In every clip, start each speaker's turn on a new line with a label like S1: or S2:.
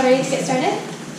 S1: ready to get started?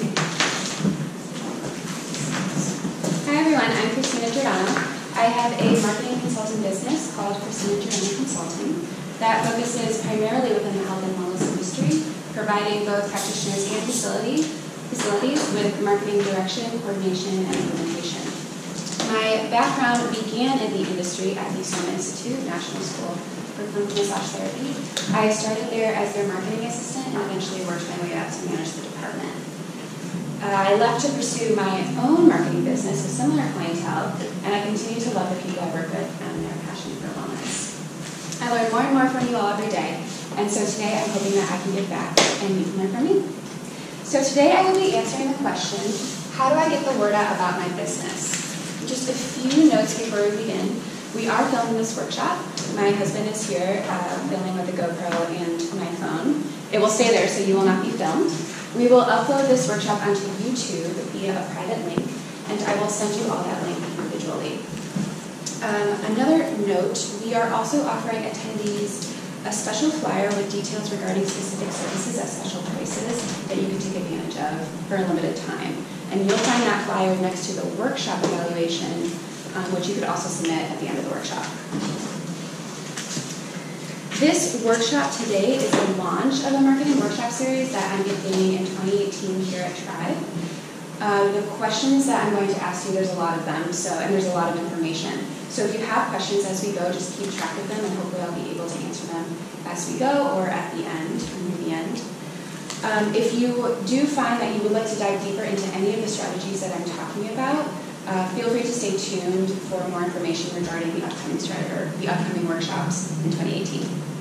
S1: Hi everyone, I'm Christina Giordano. I have a marketing consulting business called Christina Giordano Consulting that focuses primarily within the health and wellness industry, providing both practitioners and facilities with marketing direction, coordination, and implementation. My background began in the industry at the Soma Institute National School for Clinical Massage Therapy. I started there as their marketing assistant and eventually worked my way up to manage the department. I left to pursue my own marketing business with similar clientele, and I continue to love the people I work with and their passion for wellness. I learn more and more from you all every day, and so today I'm hoping that I can give back and you can learn from me. So today I will be answering the question, how do I get the word out about my business? Just a few notes before we begin. We are filming this workshop. My husband is here filming with a GoPro and my phone. It will stay there so you will not be filmed. We will upload this workshop onto YouTube via a private link, and I will send you all that link individually. Another note, we are also offering attendees a special flyer with details regarding specific services at special prices that you can take advantage of for a limited time. And you'll find that flyer next to the workshop evaluation, which you could also submit at the end of the workshop. This workshop today is the launch of a marketing workshop series that I'm beginning in 2018 here at Tribe. The questions that I'm going to ask you, there's a lot of them, and there's a lot of information. So if you have questions as we go, just keep track of them, and hopefully I'll be able to answer them as we go or at the end, or near the end. If you do find that you would like to dive deeper into any of the strategies that I'm talking about, feel free to stay tuned for more information regarding the upcoming workshops in 2018.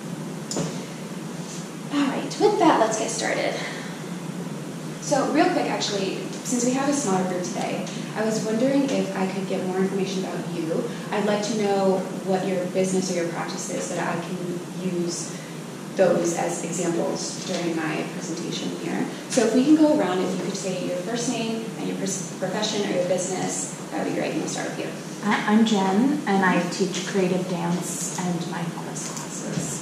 S1: All right, with that, let's get started. So real quick, actually, since we have a smaller group today, I was wondering if I could get more information about you. I'd like to know what your business or your practice is so that I can use those as examples during my presentation here. So if we can go around, if you could say your first name and your profession or your business, that would be great. And we'll start with you.
S2: I'm Jen, and I teach creative dance and mindfulness classes.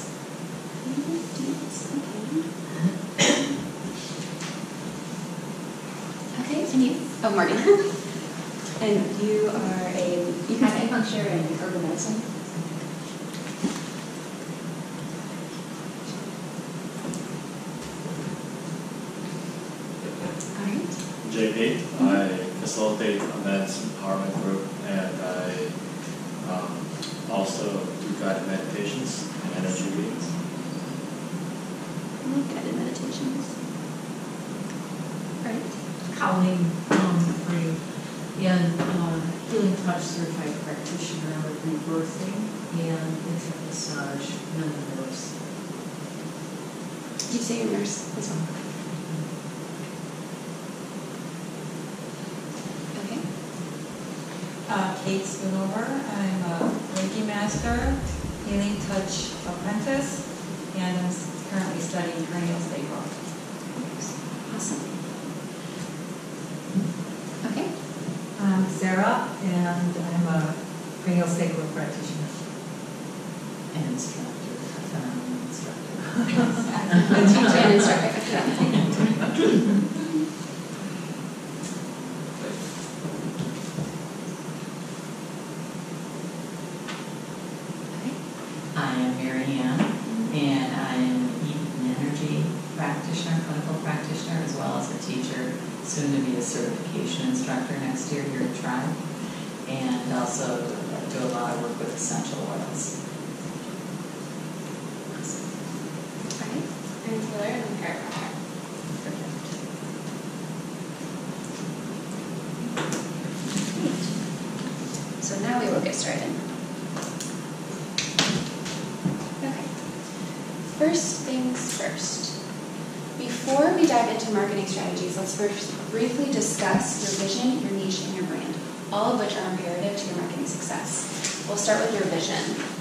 S1: Okay, and you? Oh, Morgan. And you are you can
S3: acupuncture and herbal medicine.
S4: JP. I facilitate a men's empowerment group, and I also do guided meditations and energy readings.
S1: Guided meditations. Right.
S3: Colleen Free, and Healing Touch certified practitioner of rebirthing and infant massage and a nurse.
S1: Did you say you're a nurse as well?
S5: Kate Spoonover. I'm a Reiki Master, Healing Touch Apprentice, and I'm currently studying cranial sacral.
S1: Awesome. Okay.
S6: I'm Sarah, and I'm a cranial sacral practitioner.
S3: And instructor, phenomenal instructor.
S1: A teacher and instructor.
S3: Soon to be a certification instructor next year here at Tribe, and also do a lot of work with essential oils.
S1: Okay. And Taylor, I'm a chiropractor. Perfect. So now we will get started. Okay. First things first. Before we dive into marketing strategies, let's first briefly discuss your vision, your niche, and your brand, all of which are imperative to your marketing success. We'll start with your vision.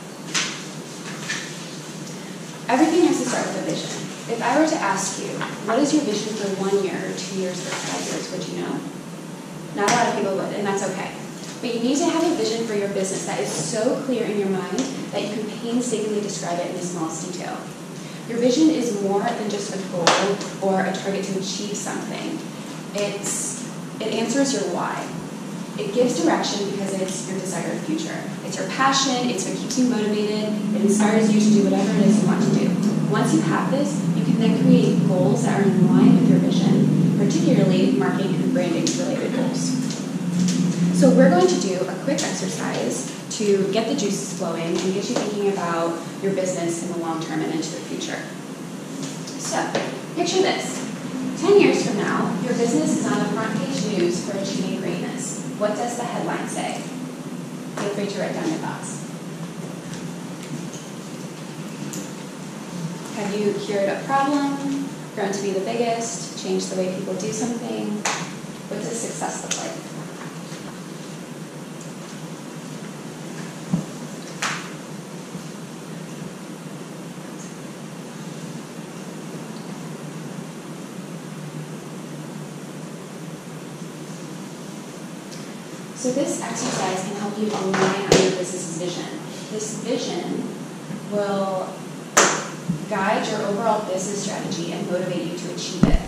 S1: Everything has to start with a vision. If I were to ask you, what is your vision for 1 year, or 2 years, or 5 years, would you know? Not a lot of people would, and that's okay. But you need to have a vision for your business that is so clear in your mind that you can painstakingly describe it in the smallest detail. Your vision is more than just a goal or a target to achieve something. It answers your why. It gives direction because it's your desired future. It's your passion, it's what keeps you motivated, it inspires you to do whatever it is you want to do. Once you have this, you can then create goals that are in line with your vision, particularly marketing and branding related goals. So we're going to do a quick exercise to get the juices flowing and get you thinking about your business in the long term and into the future. So, picture this. 10 years from now, your business is on the front page news for achieving greatness. What does the headline say? Feel free to write down your thoughts. Have you cured a problem, grown to be the biggest, changed the way people do something? What does success look like? So this exercise can help you align on your business's vision. This vision will guide your overall business strategy and motivate you to achieve it.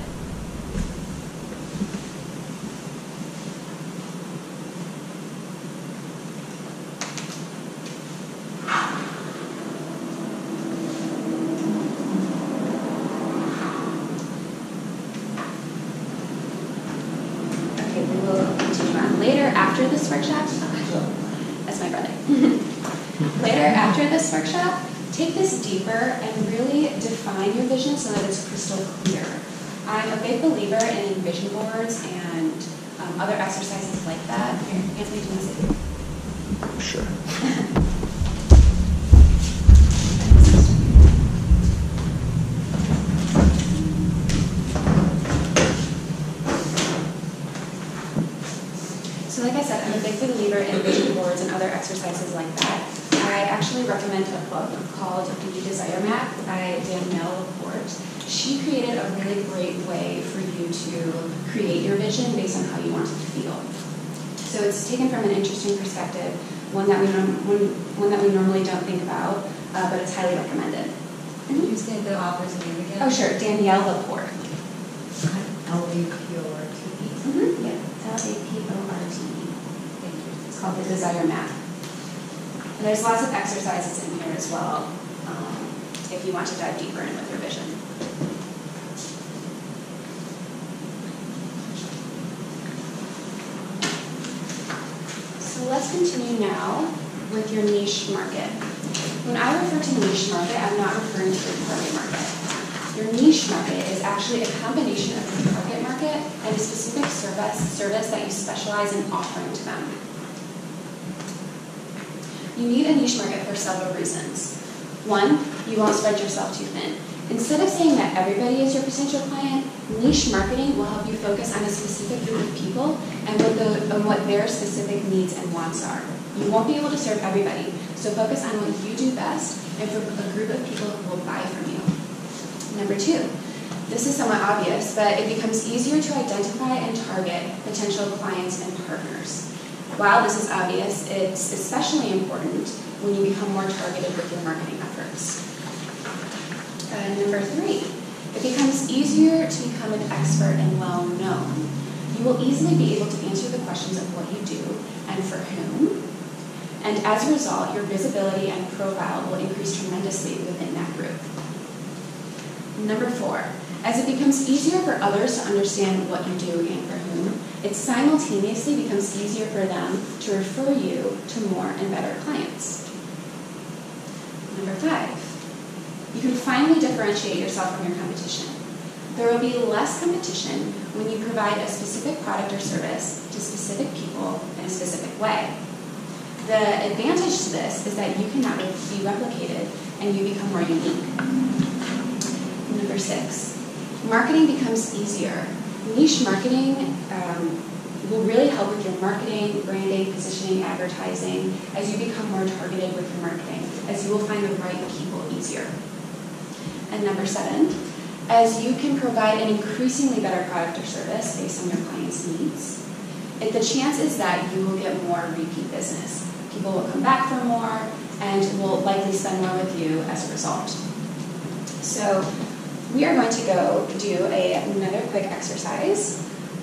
S1: Okay, we will continue on. Later, after this workshop, that's my brother. Later, after this workshop, take this deeper and really define your vision so that it's crystal clear. I'm a big believer in vision boards and other exercises like that. Here, Anthony, do you want to say?
S7: Sure.
S1: So like I said, I'm a big believer in vision boards and other exercises like that. I actually recommend a book called The Desire Map by Danielle LaPorte. She created a really great way for you to create your vision based on how you want it to feel. So it's taken from an interesting perspective, one that we normally don't think about, but it's highly recommended.
S5: Can you say the author's name again?
S1: Oh sure, Danielle LaPorte.
S5: L-A-P-O-R-T-E.
S1: Yeah, L-A-P-O-R-T-E.
S5: Thank you.
S1: It's called The Desire Map. And there's lots of exercises in here as well, if you want to dive deeper in with your vision. So let's continue now with your niche market. When I refer to niche market, I'm not referring to your target market. Your niche market is actually a combination of your target market and a specific service that you specialize in offering to them. You need a niche market for several reasons. One, you won't spread yourself too thin. Instead of saying that everybody is your potential client, niche marketing will help you focus on a specific group of people and what their specific needs and wants are. You won't be able to serve everybody, so focus on what you do best and for a group of people who will buy from you. Number two, this is somewhat obvious, but it becomes easier to identify and target potential clients and partners. While this is obvious, it's especially important when you become more targeted with your marketing efforts. Number three, it becomes easier to become an expert and well-known. You will easily be able to answer the questions of what you do and for whom. And as a result, your visibility and profile will increase tremendously within that group. Number four, as it becomes easier for others to understand what you do and for whom, it simultaneously becomes easier for them to refer you to more and better clients. Number five, you can finally differentiate yourself from your competition. There will be less competition when you provide a specific product or service to specific people in a specific way. The advantage to this is that you cannot be replicated and you become more unique. Number six, marketing becomes easier. Niche marketing will really help with your marketing, branding, positioning, advertising, as you become more targeted with your marketing, as you will find the right people easier. And number seven, as you can provide an increasingly better product or service based on your client's needs, the chance is that you will get more repeat business. People will come back for more and will likely spend more with you as a result. So we are going to go do another quick exercise.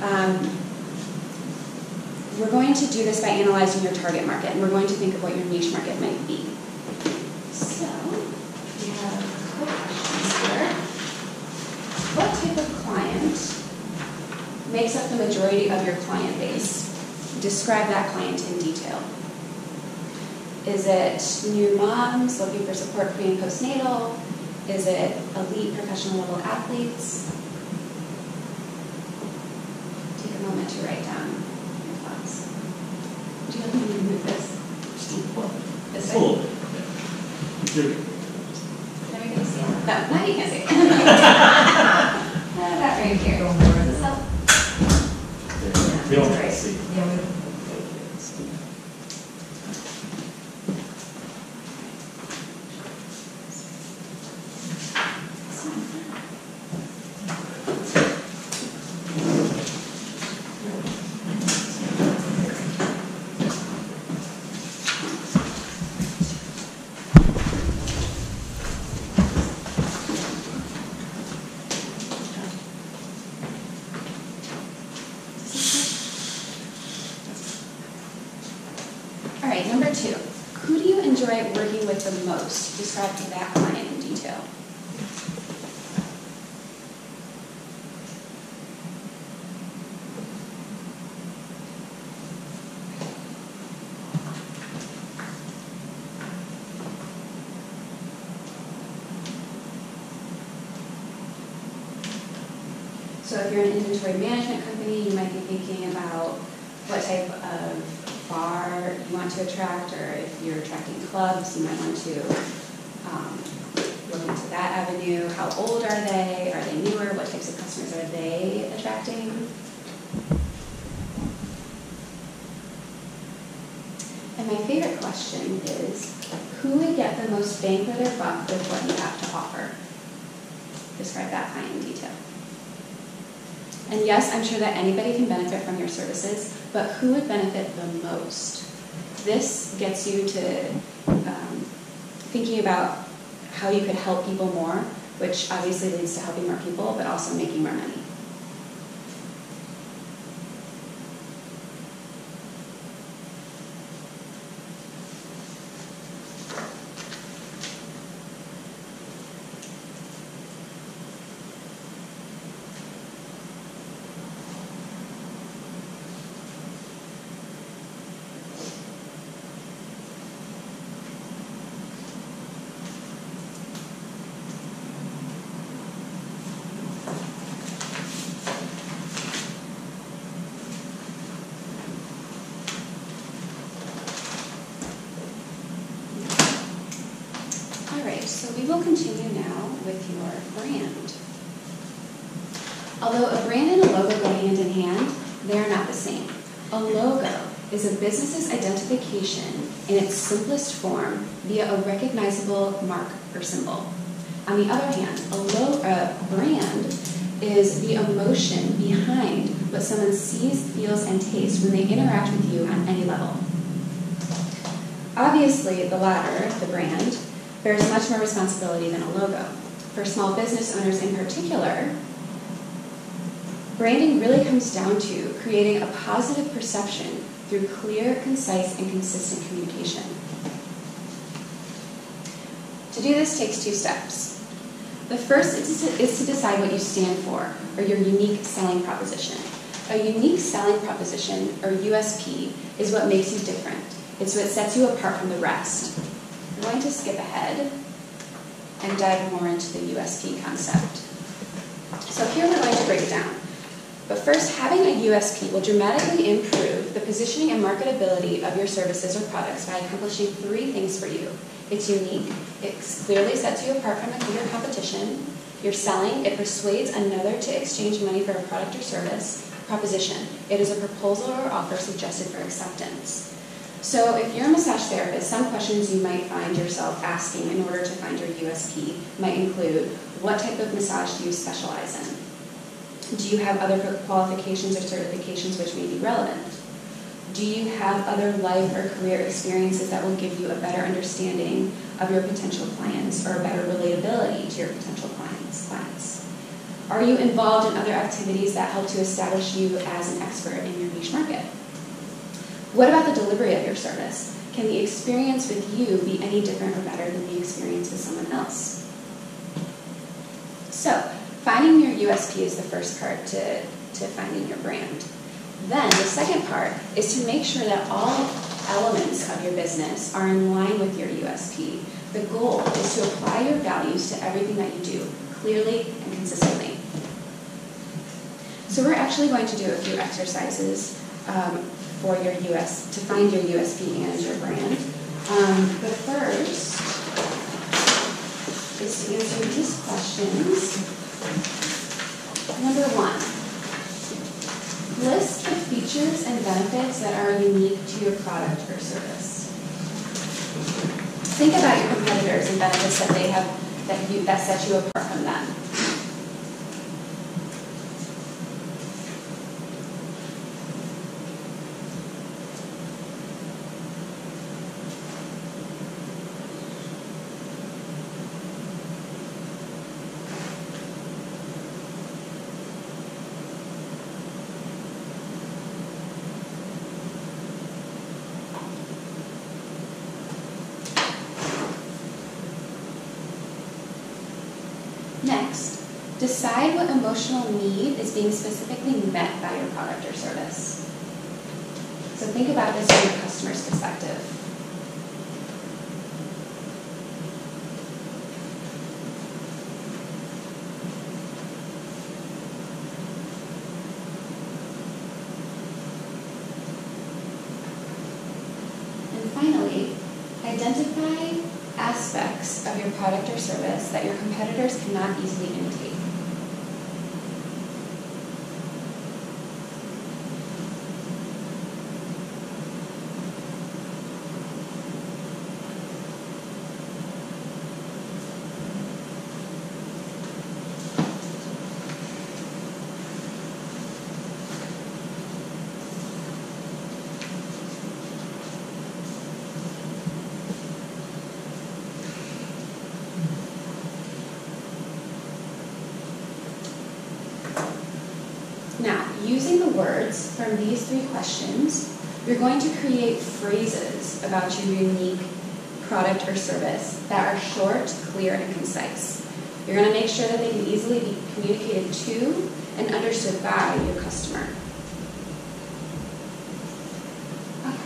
S1: We're going to do this by analyzing your target market, and we're going to think of what your niche market might be. So we have a couple questions here. What type of client makes up the majority of your client base? Describe that client in detail. Is it new moms looking for support pre- and postnatal? Is it elite professional level athletes? Take a moment to write down your thoughts. Would you like me to move this? This
S4: A little
S1: way?
S4: bit, yeah. You're good.
S1: Can everybody see it? No, now you can't see it. That right here.
S6: Go more.
S1: Does this help?
S4: We don't
S1: Great.
S4: see.
S6: Yeah, we,
S1: All right, number 2. Who do you enjoy working with the most? Describe that client in detail. So if you're an inventory management company, you might be thinking about what type of bar you want to attract, or if you're attracting clubs, you might want to look into that avenue. How old are they? Are they newer? What types of customers are they attracting? And my favorite question is, who would get the most bang for their buck with what you have to offer? Describe that client in detail. And yes, I'm sure that anybody can benefit from your services, but who would benefit the most? This gets you to thinking about how you could help people more, which obviously leads to helping more people, but also making more money. So we will continue now with your brand. Although a brand and a logo go hand in hand, they are not the same. A logo is a business's identification in its simplest form via a recognizable mark or symbol. On the other hand, a brand is the emotion behind what someone sees, feels, and tastes when they interact with you on any level. Obviously, the latter, the brand, bears much more responsibility than a logo. For small business owners in particular, branding really comes down to creating a positive perception through clear, concise, and consistent communication. To do this takes 2 steps. The first is to decide what you stand for, or your unique selling proposition. A unique selling proposition, or USP, is what makes you different. It's what sets you apart from the rest. I'm going to skip ahead and dive more into the USP concept. So here we're going to break it down. But first, having a USP will dramatically improve the positioning and marketability of your services or products by accomplishing 3 things for you. It's unique, it clearly sets you apart from your competition. You're selling, it persuades another to exchange money for a product or service. Proposition, it is a proposal or offer suggested for acceptance. So if you're a massage therapist, some questions you might find yourself asking in order to find your USP might include, what type of massage do you specialize in? Do you have other qualifications or certifications which may be relevant? Do you have other life or career experiences that will give you a better understanding of your potential clients or a better relatability to your potential clients? Are you involved in other activities that help to establish you as an expert in your niche market? What about the delivery of your service? Can the experience with you be any different or better than the experience with someone else? So, finding your USP is the first part to finding your brand. Then, the second part is to make sure that all elements of your business are in line with your USP. The goal is to apply your values to everything that you do, clearly and consistently. So we're actually going to do a few exercises for your to find your USP and your brand. The first is to answer these questions. Number 1, list the features and benefits that are unique to your product or service. Think about your competitors and benefits that they have that set you apart from them. Next, decide what emotional need is being specifically met by your product or service. So think about this from your customer's perspective. And finally, identify aspects of your product or service that your competitors cannot easily imitate. Now, using the words from these 3 questions, you're going to create phrases about your unique product or service that are short, clear, and concise. You're going to make sure that they can easily be communicated to and understood by your customer. Okay.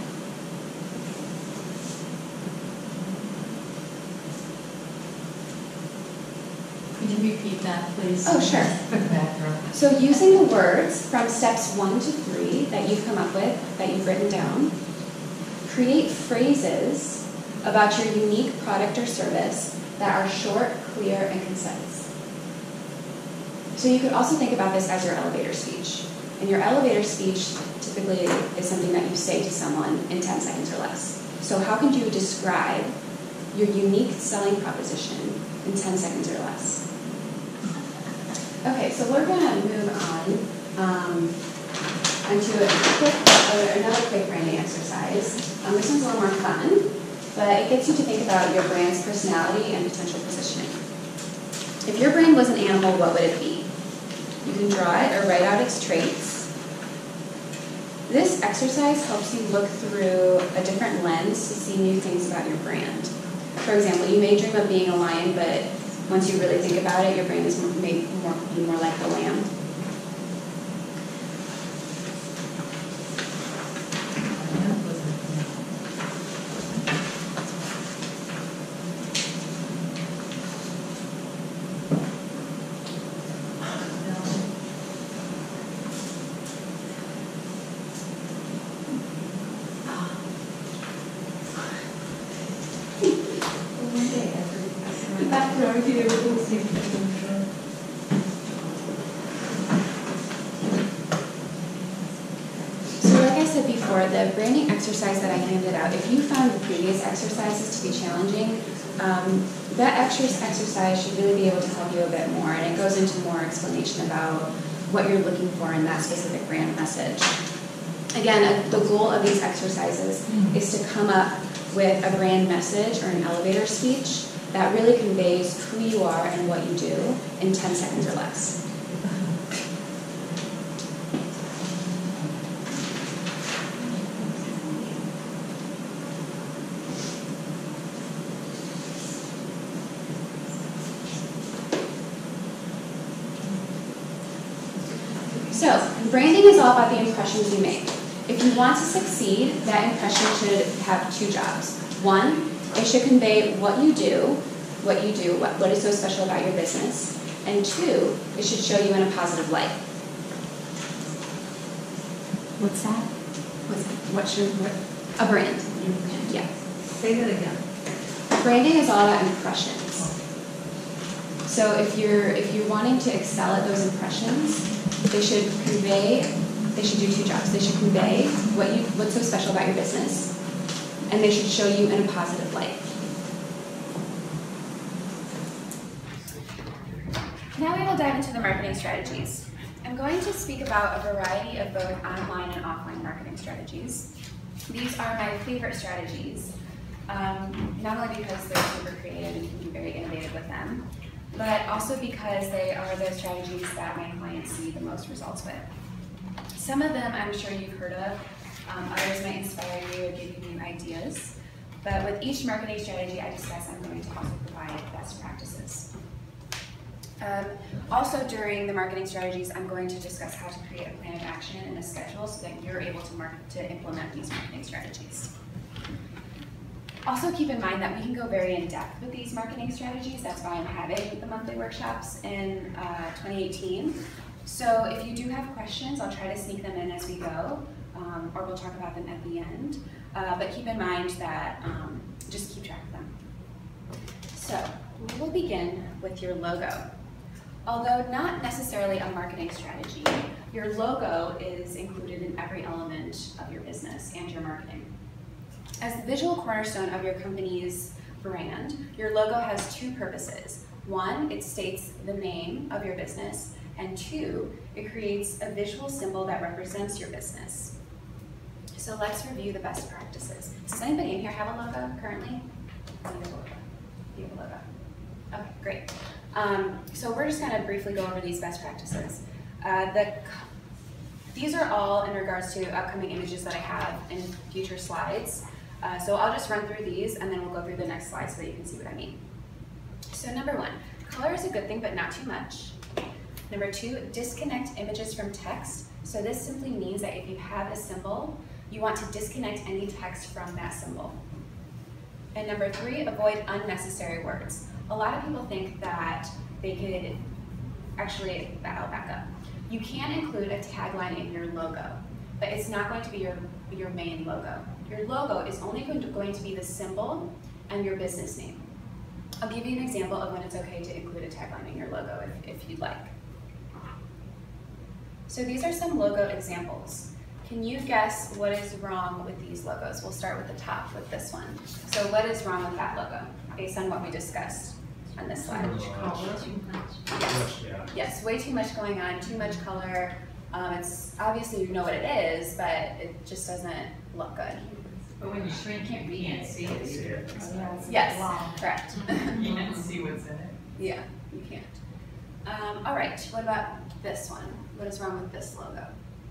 S3: Could you repeat that, please?
S1: Oh, sure.
S6: Background.
S1: So using the words from steps 1 to 3 that you've come up with, that you've written down, create phrases about your unique product or service that are short, clear, and concise. So you could also think about this as your elevator speech. And your elevator speech typically is something that you say to someone in 10 seconds or less. So how could you describe your unique selling proposition in 10 seconds or less? Okay, so we're going to move on onto another quick branding exercise. This one's a little more fun, but it gets you to think about your brand's personality and potential positioning. If your brand was an animal, what would it be? You can draw it or write out its traits. This exercise helps you look through a different lens to see new things about your brand. For example, you may dream of being a lion, but once you really think about it, your brand is be more like the lamb. Before, the branding exercise that I handed out, if you found the previous exercises to be challenging, that exercise should really be able to help you a bit more, and it goes into more explanation about what you're looking for in that specific brand message. Again, the goal of these exercises is to come up with a brand message or an elevator speech that really conveys who you are and what you do in 10 seconds or less. So, branding is all about the impressions you make. If you want to succeed, that impression should have two jobs. One, it should convey what you do, what is so special about your business. And two, it should show you in a positive light.
S2: What's that?
S1: A brand. Yeah.
S6: Say that again.
S1: Branding is all about impressions. So if you're wanting to excel at those impressions, they should do two jobs. They should convey what's so special about your business, and they should show you in a positive light. Now we will dive into the marketing strategies. I'm going to speak about a variety of both online and offline marketing strategies. These are my favorite strategies, not only because they're super creative and you can be very innovative with them, but also because they are the strategies that my clients see the most results with. Some of them I'm sure you've heard of, others might inspire you or give you new ideas, but with each marketing strategy I discuss, I'm going to also provide best practices. Also during the marketing strategies, I'm going to discuss how to create a plan of action and a schedule so that you're able to implement these marketing strategies. Also keep in mind that we can go very in-depth with these marketing strategies. That's why I'm having the monthly workshops in 2018. So if you do have questions, I'll try to sneak them in as we go, or we'll talk about them at the end. But keep in mind that just keep track of them. So we will begin with your logo. Although not necessarily a marketing strategy, your logo is included in every element of your business and your marketing. As the visual cornerstone of your company's brand, your logo has two purposes. One, it states the name of your business, and two, it creates a visual symbol that represents your business. So let's review the best practices. Does anybody in here have a logo currently? You have a logo. Okay, great. So we're just going to briefly go over these best practices. These are all in regards to upcoming images that I have in future slides. So I'll just run through these and then we'll go through the next slide so that you can see what I mean. So number one, color is a good thing but not too much. Number two, disconnect images from text. So this simply means that if you have a symbol, you want to disconnect any text from that symbol. And number three, avoid unnecessary words. A lot of people think that they could actually, I'll back up. You can include a tagline in your logo, but it's not going to be your main logo. Your logo is only going to be the symbol and your business name. I'll give you an example of when it's okay to include a tagline in your logo if you'd like. So these are some logo examples. Can you guess what is wrong with these logos? We'll start with the top with this one. So what is wrong with that logo based on what we discussed on this slide? Yes, way too much going on, too much color. It's obviously you know what it is, but it just doesn't look good.
S7: But when you shrink it, we can't see it.
S1: Yes, correct.
S7: You can't see what's in it.
S1: Yeah, you can't. All right, what about this one? What is wrong with this logo?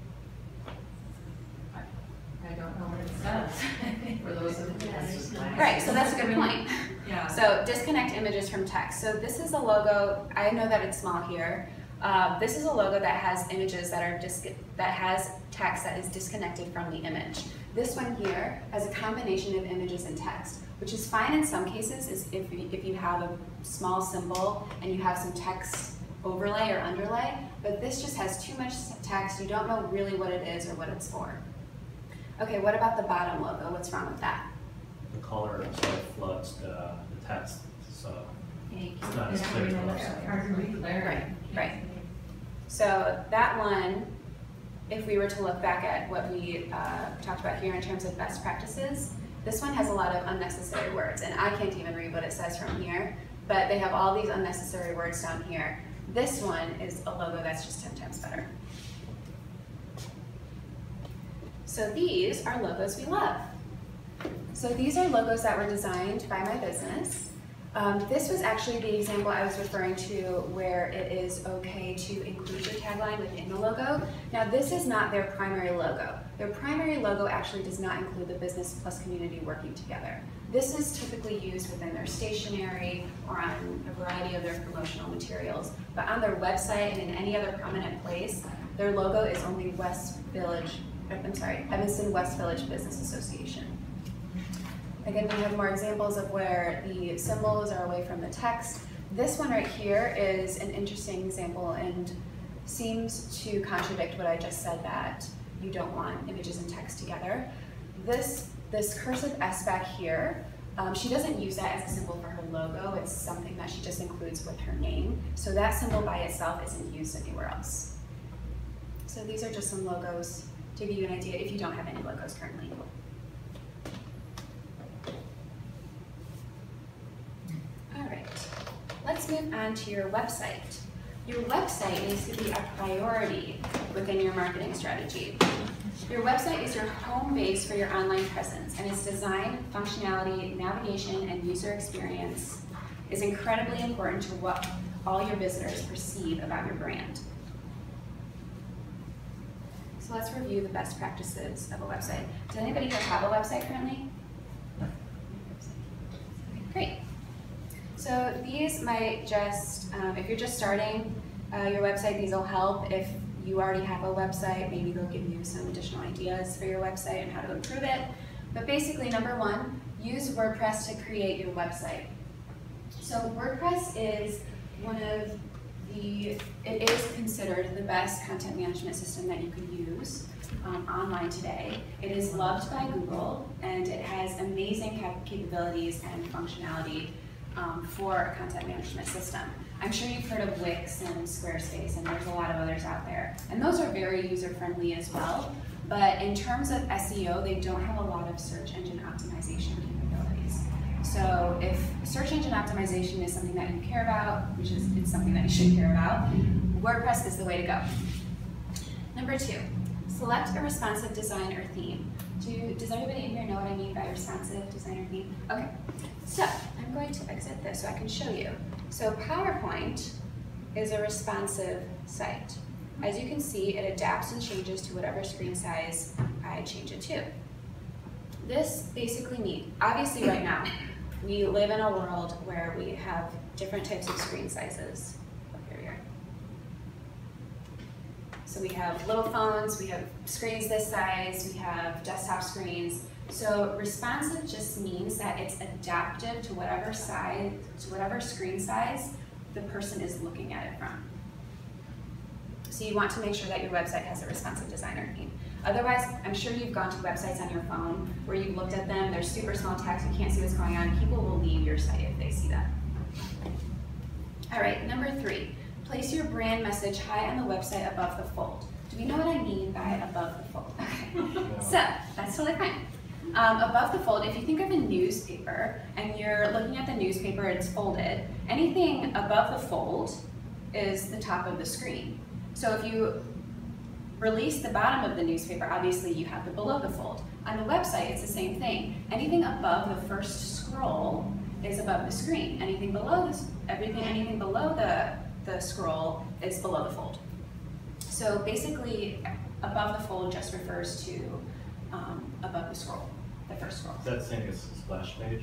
S7: I don't know what it says. For those of us.
S1: Right, so that's a good point.
S7: Yeah.
S1: So disconnect images from text. So this is a logo, I know that it's small here. This is a logo that has images that has text that is disconnected from the image. This one here has a combination of images and text, which is fine in some cases is if you have a small symbol and you have some text overlay or underlay, but this just has too much text. You don't know really what it is or what it's for. Okay, what about the bottom logo? What's wrong with that?
S4: The color sort of floods the text, so it's not as clear to us.
S1: Right. So that one, if we were to look back at what we talked about here in terms of best practices, this one has a lot of unnecessary words, and I can't even read what it says from here, but they have all these unnecessary words down here. This one is a logo that's just 10 times better. So these are logos we love. So these are logos that were designed by my business. This was actually the example I was referring to where it is okay to include your tagline within the logo. Now this is not their primary logo. Their primary logo actually does not include the business plus community working together. This is typically used within their stationery or on a variety of their promotional materials. But on their website and in any other prominent place, their logo is only Evanston West Village Business Association. Again, we have more examples of where the symbols are away from the text. This one right here is an interesting example and seems to contradict what I just said, that you don't want images and text together. This cursive S back here, she doesn't use that as a symbol for her logo. It's something that she just includes with her name. So that symbol by itself isn't used anywhere else. So these are just some logos to give you an idea if you don't have any logos currently. All right, let's move on to your website. Your website needs to be a priority within your marketing strategy. Your website is your home base for your online presence, and its design, functionality, navigation, and user experience is incredibly important to what all your visitors perceive about your brand. So let's review the best practices of a website. Does anybody here have a website currently? Great. So these might just, if you're just starting your website, these will help. If you already have a website, maybe they'll give you some additional ideas for your website and how to improve it. But basically, number one, use WordPress to create your website. So WordPress is it is considered the best content management system that you could use online today. It is loved by Google, and it has amazing capabilities and functionality for a content management system. I'm sure you've heard of Wix and Squarespace, and there's a lot of others out there. And those are very user-friendly as well. But in terms of SEO, they don't have a lot of search engine optimization capabilities. So if search engine optimization is something that you care about, which is it's something that you should care about, WordPress is the way to go. Number two, select a responsive design or theme. Does everybody in here know what I mean by responsive design or theme? Okay, so I'm going to exit this so I can show you. So PowerPoint is a responsive site. As you can see, it adapts and changes to whatever screen size I change it to. This basically means, obviously right now, we live in a world where we have different types of screen sizes. Oh, here we are. So we have little phones, we have screens this size, we have desktop screens. So responsive just means that it's adaptive to whatever size, to whatever screen size the person is looking at it from. So you want to make sure that your website has a responsive designer theme. Otherwise, I'm sure you've gone to websites on your phone where you've looked at them, there's super small text, you can't see what's going on. People will leave your site if they see that. All right, number three, place your brand message high on the website above the fold. Do we know what I mean by above the fold? Okay, so that's totally fine. Above the fold, if you think of a newspaper and you're looking at the newspaper, it's folded, anything above the fold is the top of the screen. So if you release the bottom of the newspaper, obviously you have the below the fold. On the website, it's the same thing. Anything above the first scroll is above the screen. Anything below this, anything below the scroll is below the fold. So basically, above the fold just refers to above the scroll, the first scroll.
S4: Is that the same as a splash page?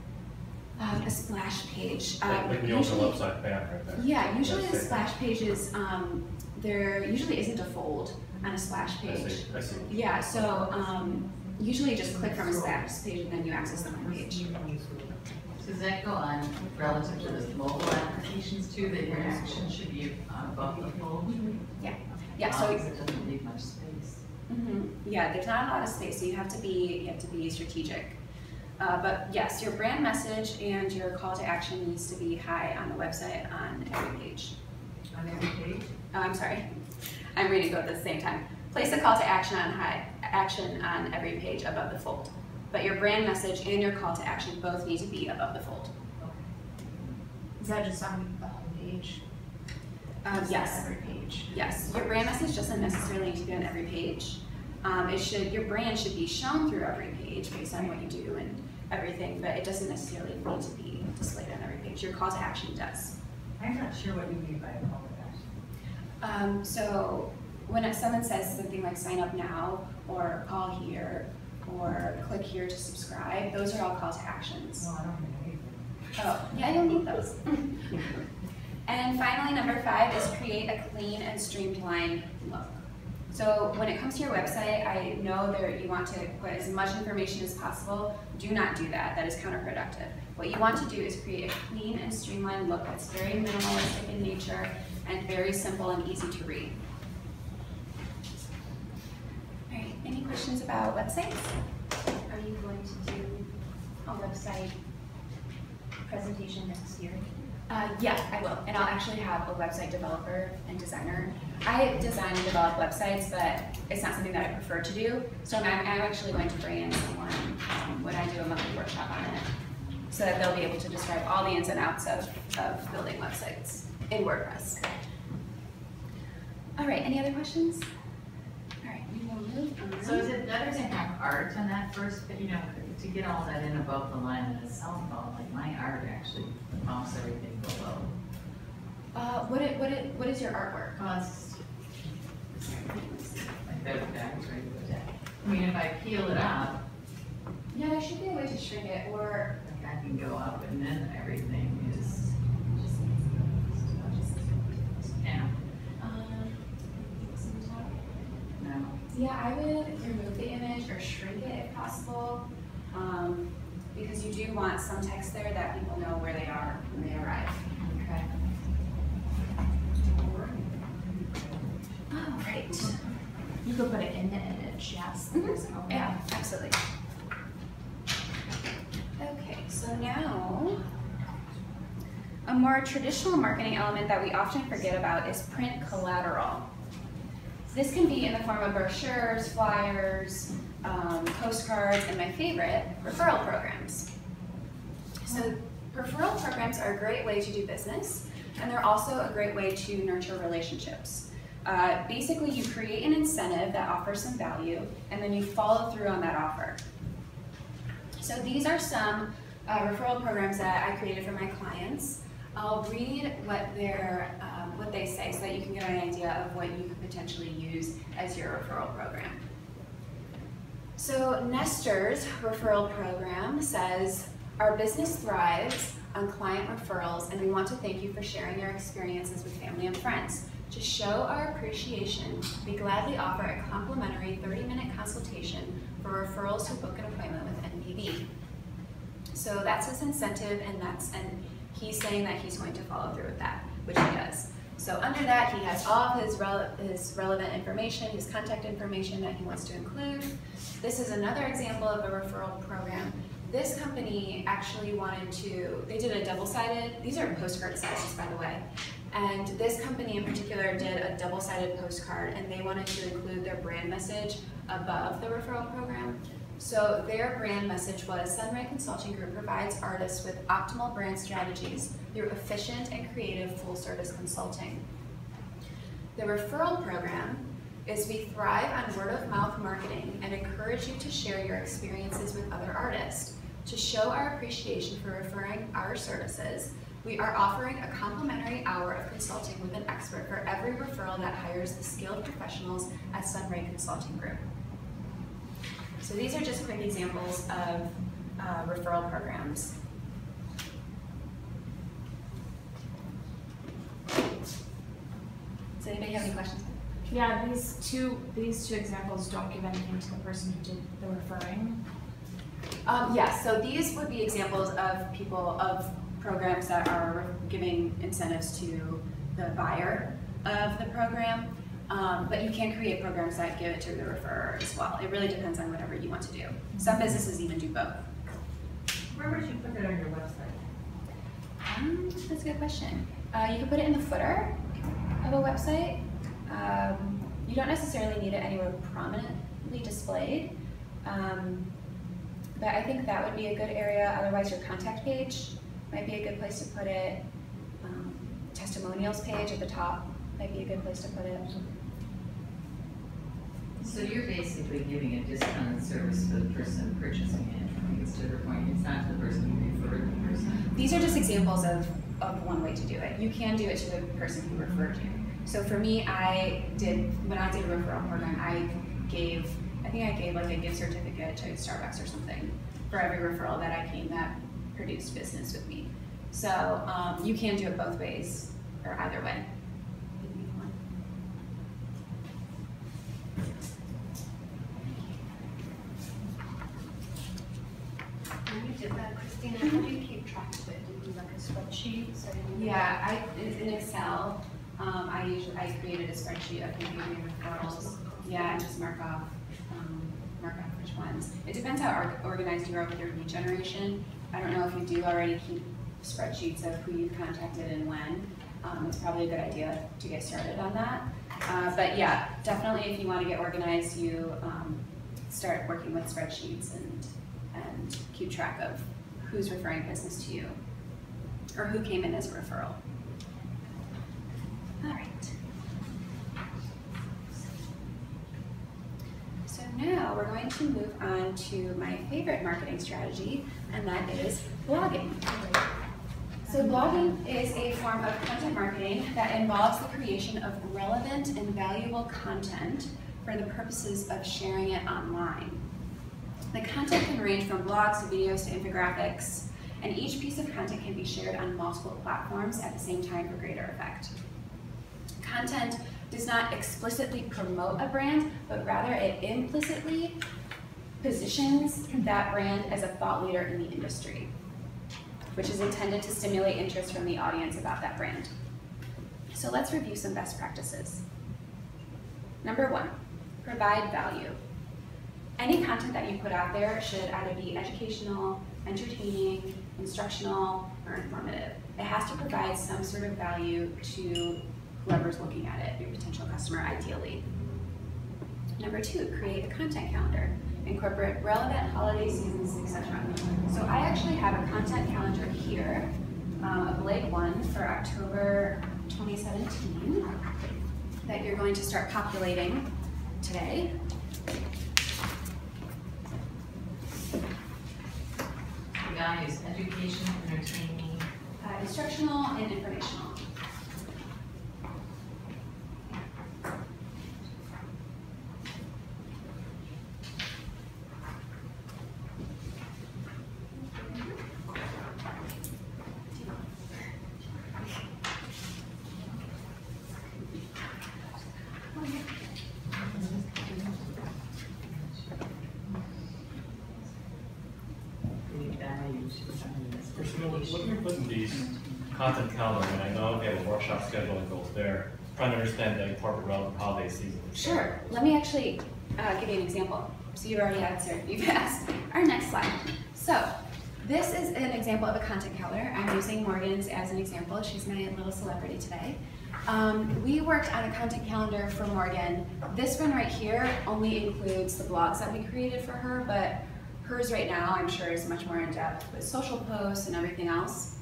S1: A splash page.
S4: Like when you open the website back right there.
S1: Yeah, usually the
S4: That's it.
S1: splash pages, there usually isn't a fold on a splash page.
S4: I see.
S1: Yeah, so usually you just click from a splash page and then you access the home page.
S7: Does that go on relative to the mobile applications too, that your action should be above the fold?
S1: Yeah, so
S7: Because it doesn't leave much space.
S1: yeah, there's not a lot of space, so you have to be strategic. But yes, your brand message and your call to action needs to be high on the website on every page.
S7: On every page?
S1: I'm sorry, I'm reading both at the same time. Place a call to action on every page above the fold. But your brand message and your call to action both need to be above the fold.
S2: Is that just on the home page?
S1: Yes.
S2: Every page.
S1: Yes, your brand message doesn't necessarily need to be on every page. Your brand should be shown through every page based on what you do and everything, but it doesn't necessarily need to be displayed on every page. Your call to action does.
S6: I'm not sure what you mean by a call to action.
S1: So when someone says something like sign up now, or call here, or click here to subscribe, those are all call to actions.
S6: No, I don't mean anything.
S1: Oh, yeah, you'll need those. And finally, number 5 is create a clean and streamlined look. So when it comes to your website, I know that you want to put as much information as possible. Do not do that. That is counterproductive. What you want to do is create a clean and streamlined look that's very minimalistic in nature and very simple and easy to read. All right, any questions about websites?
S2: Are you going to do a website presentation next year?
S1: Yeah, I will. And I'll actually have a website developer and designer. I design and develop websites, but it's not something that I prefer to do. So I'm actually going to bring in someone when I do a monthly workshop on it, so that they'll be able to describe all the ins and outs of building websites in WordPress. All right, any other questions? All right, we will move on.
S7: So is it better to have art on that first, but to get all that in above the line in a cell phone, like my art actually bumps everything below.
S1: What is your artwork?
S7: Like that backwards, right? I mean, if I peel it up,
S1: Yeah, there should be a way to shrink it, or
S7: like I can go up and then everything is, yeah, no.
S1: yeah, I would remove the image or shrink it if possible, because you do want some text there that people know where they are when they arrive.
S7: Okay.
S1: All right.
S2: You could put it in the image, yes.
S1: Mhm. Yeah, absolutely. Okay, so now, a more traditional marketing element that we often forget about is print collateral. This can be in the form of brochures, flyers, postcards, and my favorite, referral programs. So referral programs are a great way to do business, and they're also a great way to nurture relationships. Basically, you create an incentive that offers some value, and then you follow through on that offer. So these are some referral programs that I created for my clients. I'll read what they say so that you can get an idea of what you could potentially use as your referral program. So Nestor's referral program says, our business thrives on client referrals, and we want to thank you for sharing your experiences with family and friends. To show our appreciation, we gladly offer a complimentary 30-minute consultation for referrals who book an appointment with NBB. So that's his incentive, and he's saying that he's going to follow through with that, which he does. So under that, he has all of his relevant information, his contact information that he wants to include. This is another example of a referral program. This company actually they did a double-sided, these are postcard sizes, by the way. And this company in particular did a double-sided postcard, and they wanted to include their brand message above the referral program. So their brand message was, Sunray Consulting Group provides artists with optimal brand strategies through efficient and creative full-service consulting. The referral program is, we thrive on word-of-mouth marketing and encourage you to share your experiences with other artists. To show our appreciation for referring our services, we are offering a complimentary hour of consulting with an expert for every referral that hires the skilled professionals at Sunray Consulting Group. So these are just quick examples of referral programs. Does anybody have any questions?
S2: Yeah, these two examples don't give anything to the person who did the referring.
S1: Yes, so these would be examples of programs that are giving incentives to the buyer of the program. But you can create programs that give it to the referrer as well. It really depends on whatever you want to do. Some businesses even do both.
S6: Where would you put it on your website?
S1: That's a good question. You can put it in the footer of a website. You don't necessarily need it anywhere prominently displayed. But I think that would be a good area. Otherwise, your contact page might be a good place to put it. Testimonials page at the top might be a good place to put it.
S7: So you're basically giving a discounted service for the person purchasing it, I think it's to the point, it's not to the person who referred the person.
S1: These are just examples of one way to do it. You can do it to the person who referred you. So for me, when I did a referral program, I think I gave like a gift certificate to Starbucks or something for every referral that I came that produced business with me. So you can do it both ways, or either way.
S2: When you did that, Christina, how do you keep track of it? Do you do like a spreadsheet? So you
S1: Yeah, in Excel, I created a spreadsheet of maybe referrals. Yeah, and just mark off which ones. It depends how organized you are with your lead generation. I don't know if you do already keep spreadsheets of who you've contacted and when. It's probably a good idea to get started on that. But yeah, definitely if you want to get organized, you start working with spreadsheets and keep track of who's referring business to you or who came in as a referral. All right. So now we're going to move on to my favorite marketing strategy, and that is blogging. So blogging is a form of content marketing that involves the creation of relevant and valuable content for the purposes of sharing it online. The content can range from blogs to videos to infographics, and each piece of content can be shared on multiple platforms at the same time for greater effect. Content does not explicitly promote a brand, but rather it implicitly positions that brand as a thought leader in the industry, which is intended to stimulate interest from the audience about that brand. So let's review some best practices. Number 1, provide value. Any content that you put out there should either be educational, entertaining, instructional, or informative. It has to provide some sort of value to whoever's looking at it, your potential customer ideally. Number 2, create a content calendar. Incorporate relevant holiday seasons, etc. So I actually have a content calendar here, a blank one for October 2017 that you're going to start populating today.
S7: The values, education, entertaining.
S1: Instructional and informational.
S4: Christina, what do you put in these content calendar? And I know we have a workshop scheduling goals there. Trying to understand the important relevant holiday season.
S1: Sure. Let me actually give you an example. So you've already answered. You've asked. Our next slide. So this is an example of a content calendar. I'm using Morgan's as an example. She's my little celebrity today. We worked on a content calendar for Morgan. This one right here only includes the blogs that we created for her, but hers right now, I'm sure, is much more in-depth with social posts and everything else.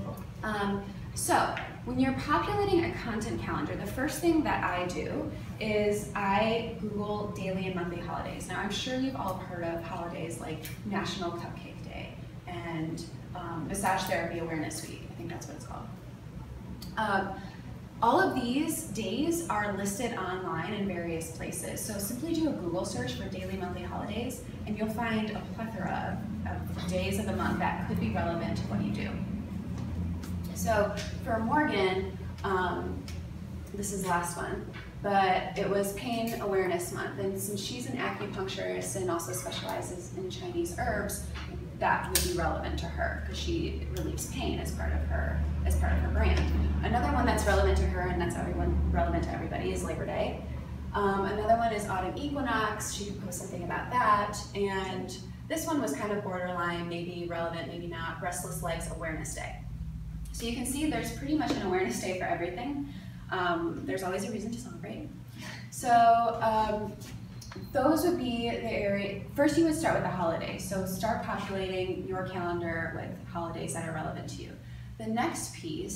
S1: So when you're populating a content calendar, the first thing that I do is I Google daily and monthly holidays. Now, I'm sure you've all heard of holidays like National Cupcake Day and Massage Therapy Awareness Week. I think that's what it's called. All of these days are listed online in various places. So simply do a Google search for daily, monthly holidays, and you'll find a plethora of days of the month that could be relevant to what you do. So for Morgan, this is the last one, but it was Pain Awareness Month. And since she's an acupuncturist and also specializes in Chinese herbs, that would be relevant to her because she relieves pain as part of her brand. Another one that's relevant to her, and that's relevant to everybody, is Labor Day. Another one is Autumn Equinox. She could post something about that. And this one was kind of borderline, maybe relevant, maybe not. Restless Legs Awareness Day. So you can see there's pretty much an awareness day for everything. There's always a reason to celebrate. So those would be the area. First, you would start with the holidays. So start populating your calendar with holidays that are relevant to you. The next piece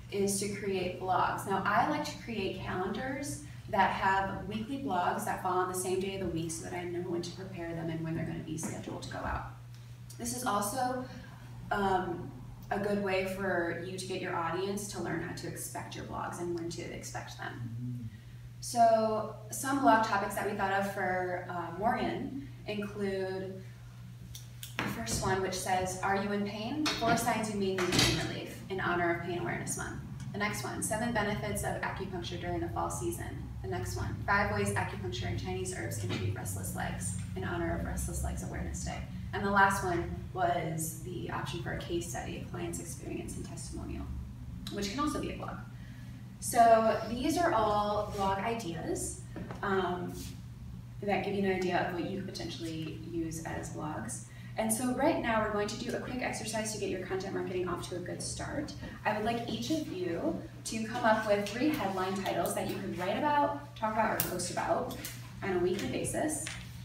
S1: is to create blogs. Now, I like to create calendars that have weekly blogs that fall on the same day of the week so that I know when to prepare them and when they're going to be scheduled to go out. This is also a good way for you to get your audience to learn how to expect your blogs and when to expect them. So some blog topics that we thought of for Morgan include the first one, which says, "Are you in pain? 4 signs you may need pain relief in honor of Pain Awareness Month." The next one, 7 benefits of acupuncture during the fall season. The next one, 5 ways acupuncture and Chinese herbs can treat restless legs in honor of Restless Legs Awareness Day. And the last one was the option for a case study, a client's experience and testimonial, which can also be a blog. So these are all blog ideas that give you an idea of what you could potentially use as blogs. And so right now we're going to do a quick exercise to get your content marketing off to a good start. I would like each of you to come up with 3 headline titles that you could write about, talk about, or post about on a weekly basis.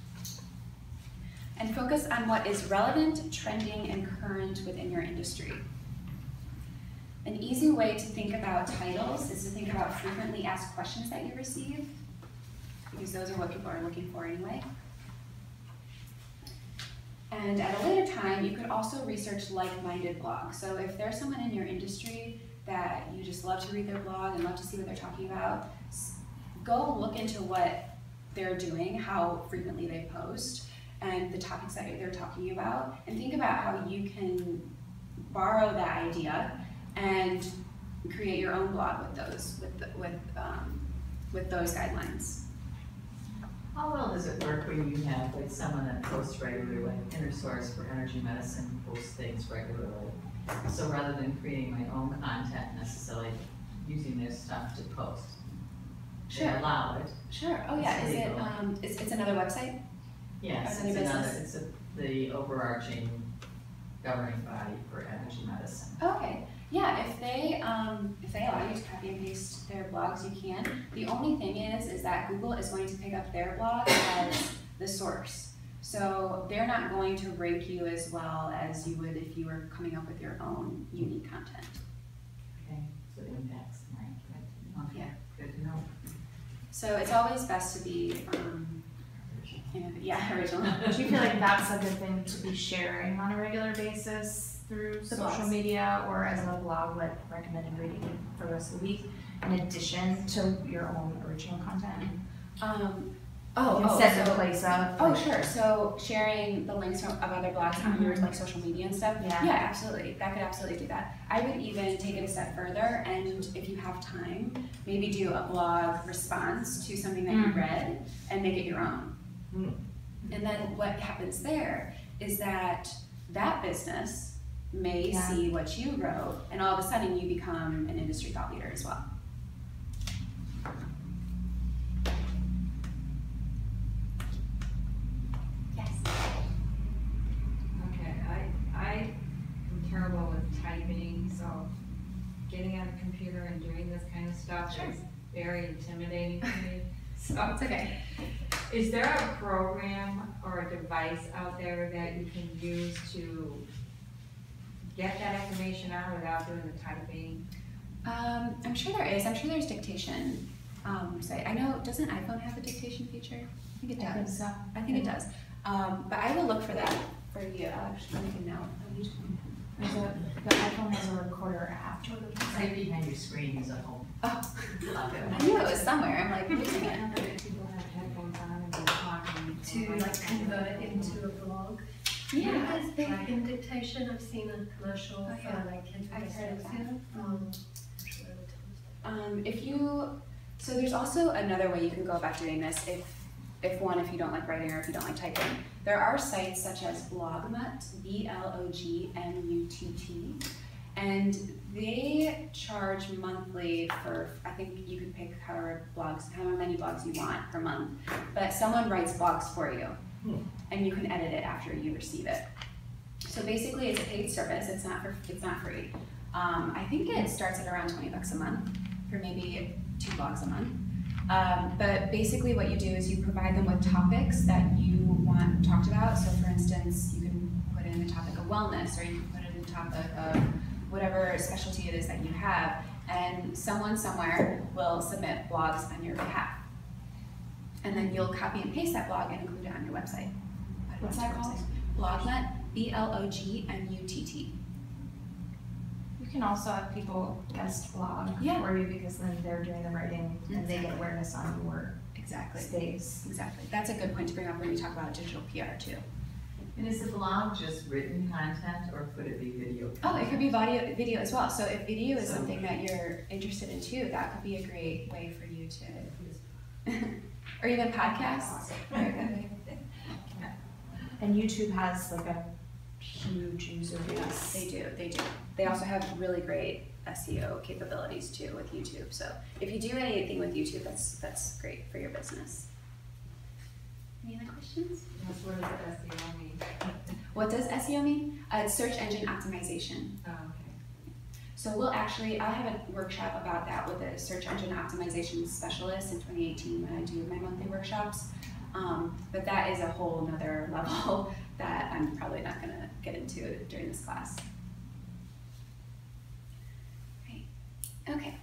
S1: And focus on what is relevant, trending, and current within your industry. An easy way to think about titles is to think about frequently asked questions that you receive, because those are what people are looking for anyway. And at a later time, you could also research like-minded blogs. So if there's someone in your industry that you just love to read their blog and love to see what they're talking about, go look into what they're doing, how frequently they post, and the topics that they're talking about, and think about how you can borrow that idea and create your own blog with those, with those guidelines.
S7: How well does it work when you have like someone that posts regularly, like InnerSource for energy medicine posts things regularly? So rather than creating my own content necessarily, using their stuff to post,
S1: Sure.
S7: they allow it.
S1: Sure. Oh yeah.
S7: It's
S1: Is it?
S7: legal.
S1: It's another website?
S7: Yes,
S1: Or
S7: it's
S1: any
S7: another,
S1: business?
S7: the overarching governing body for energy medicine.
S1: Okay. Yeah. If they allow you to copy and paste their blogs, you can. The only thing is that Google is going to pick up their blog as the source. So they're not going to rank you as well as you would if you were coming up with your own unique content.
S7: Okay, so it impacts the rank. Okay,
S1: Yeah.
S7: good to know.
S1: So it's always best to be, original.
S2: Do you feel like that's a good thing to be sharing on a regular basis through
S1: The
S2: social
S1: blogs.
S2: media or as a blog, like recommended reading for the rest of the week, in addition to your own original content? Instead of a place of.
S1: Oh, sure. So sharing the links of other blogs on your like social media and stuff.
S2: Yeah.
S1: Yeah, absolutely. That could absolutely do that. I would even take it a step further, and if you have time, maybe do a blog response to something that you read and make it your own. And then what happens there is that business may see what you wrote, and all of a sudden you become an industry thought leader as well. Yes.
S5: Okay, I am terrible with typing, so getting on a computer and doing this kind of stuff
S1: Sure.
S5: is very intimidating to me. So,
S1: It's okay.
S5: is there a program or a device out there that you can use to get that information out without doing the typing?
S1: I'm sure there is. I'm sure there's dictation. I know, doesn't iPhone have a dictation feature? I think it
S2: I think
S1: does.
S2: so.
S1: I think it does. But I will look for that for you. I'll actually make a note.
S2: The iPhone has a recorder app.
S7: Right behind your screen is a home.
S1: Oh,
S7: Love
S1: I
S7: it.
S1: knew it was somewhere. I'm like, looking at it.
S5: Other people have headphones on and they're talking.
S8: To like convert it into a blog.
S1: Yeah.
S8: There's big in dictation. I've seen a commercial
S1: Oh, yeah.
S8: for like kids
S1: I've
S8: with
S1: heard of
S8: dyslexia.
S1: So there's also another way you can go about doing this if you don't like writing or if you don't like typing. There are sites such as Blogmutt, Blogmutt, and they charge monthly for, I think you can pick however many blogs you want per month, but someone writes blogs for you, and you can edit it after you receive it. So basically it's a paid service, it's not free. I think it starts at around $20 a month for maybe 2 blogs a month. But basically what you do is you provide them with topics that you want talked about. So for instance, you can put in the topic of wellness, or you can put in the topic of whatever specialty it is that you have, and someone somewhere will submit blogs on your behalf. And then you'll copy and paste that blog and include it on your website. What's that called? Blogmutt, BLOGMUTT.
S2: You can also have people guest blog
S1: Yeah.
S2: for you because then they're doing the writing and they get awareness on your
S1: Exactly.
S2: space.
S1: Exactly. That's a good point to bring up when we talk about digital PR too.
S7: And is the blog just written content or could it be video?
S1: Oh, it could be video as well. So if video is
S7: So-
S1: something that you're interested in too, that could be a great way for you to, or even podcasts. Very good way.
S2: And YouTube has like a huge user base.
S1: They do. They also have really great SEO capabilities too with YouTube. So if you do anything with YouTube, that's great for your business. Any other questions?
S5: Yes, what does SEO mean?
S1: What does SEO mean? It's search engine optimization.
S5: Oh, okay.
S1: So I'll have a workshop about that with a search engine optimization specialist in 2018 when I do my monthly workshops. But that is a whole nother level that I'm probably not gonna get into during this class. Great. Okay.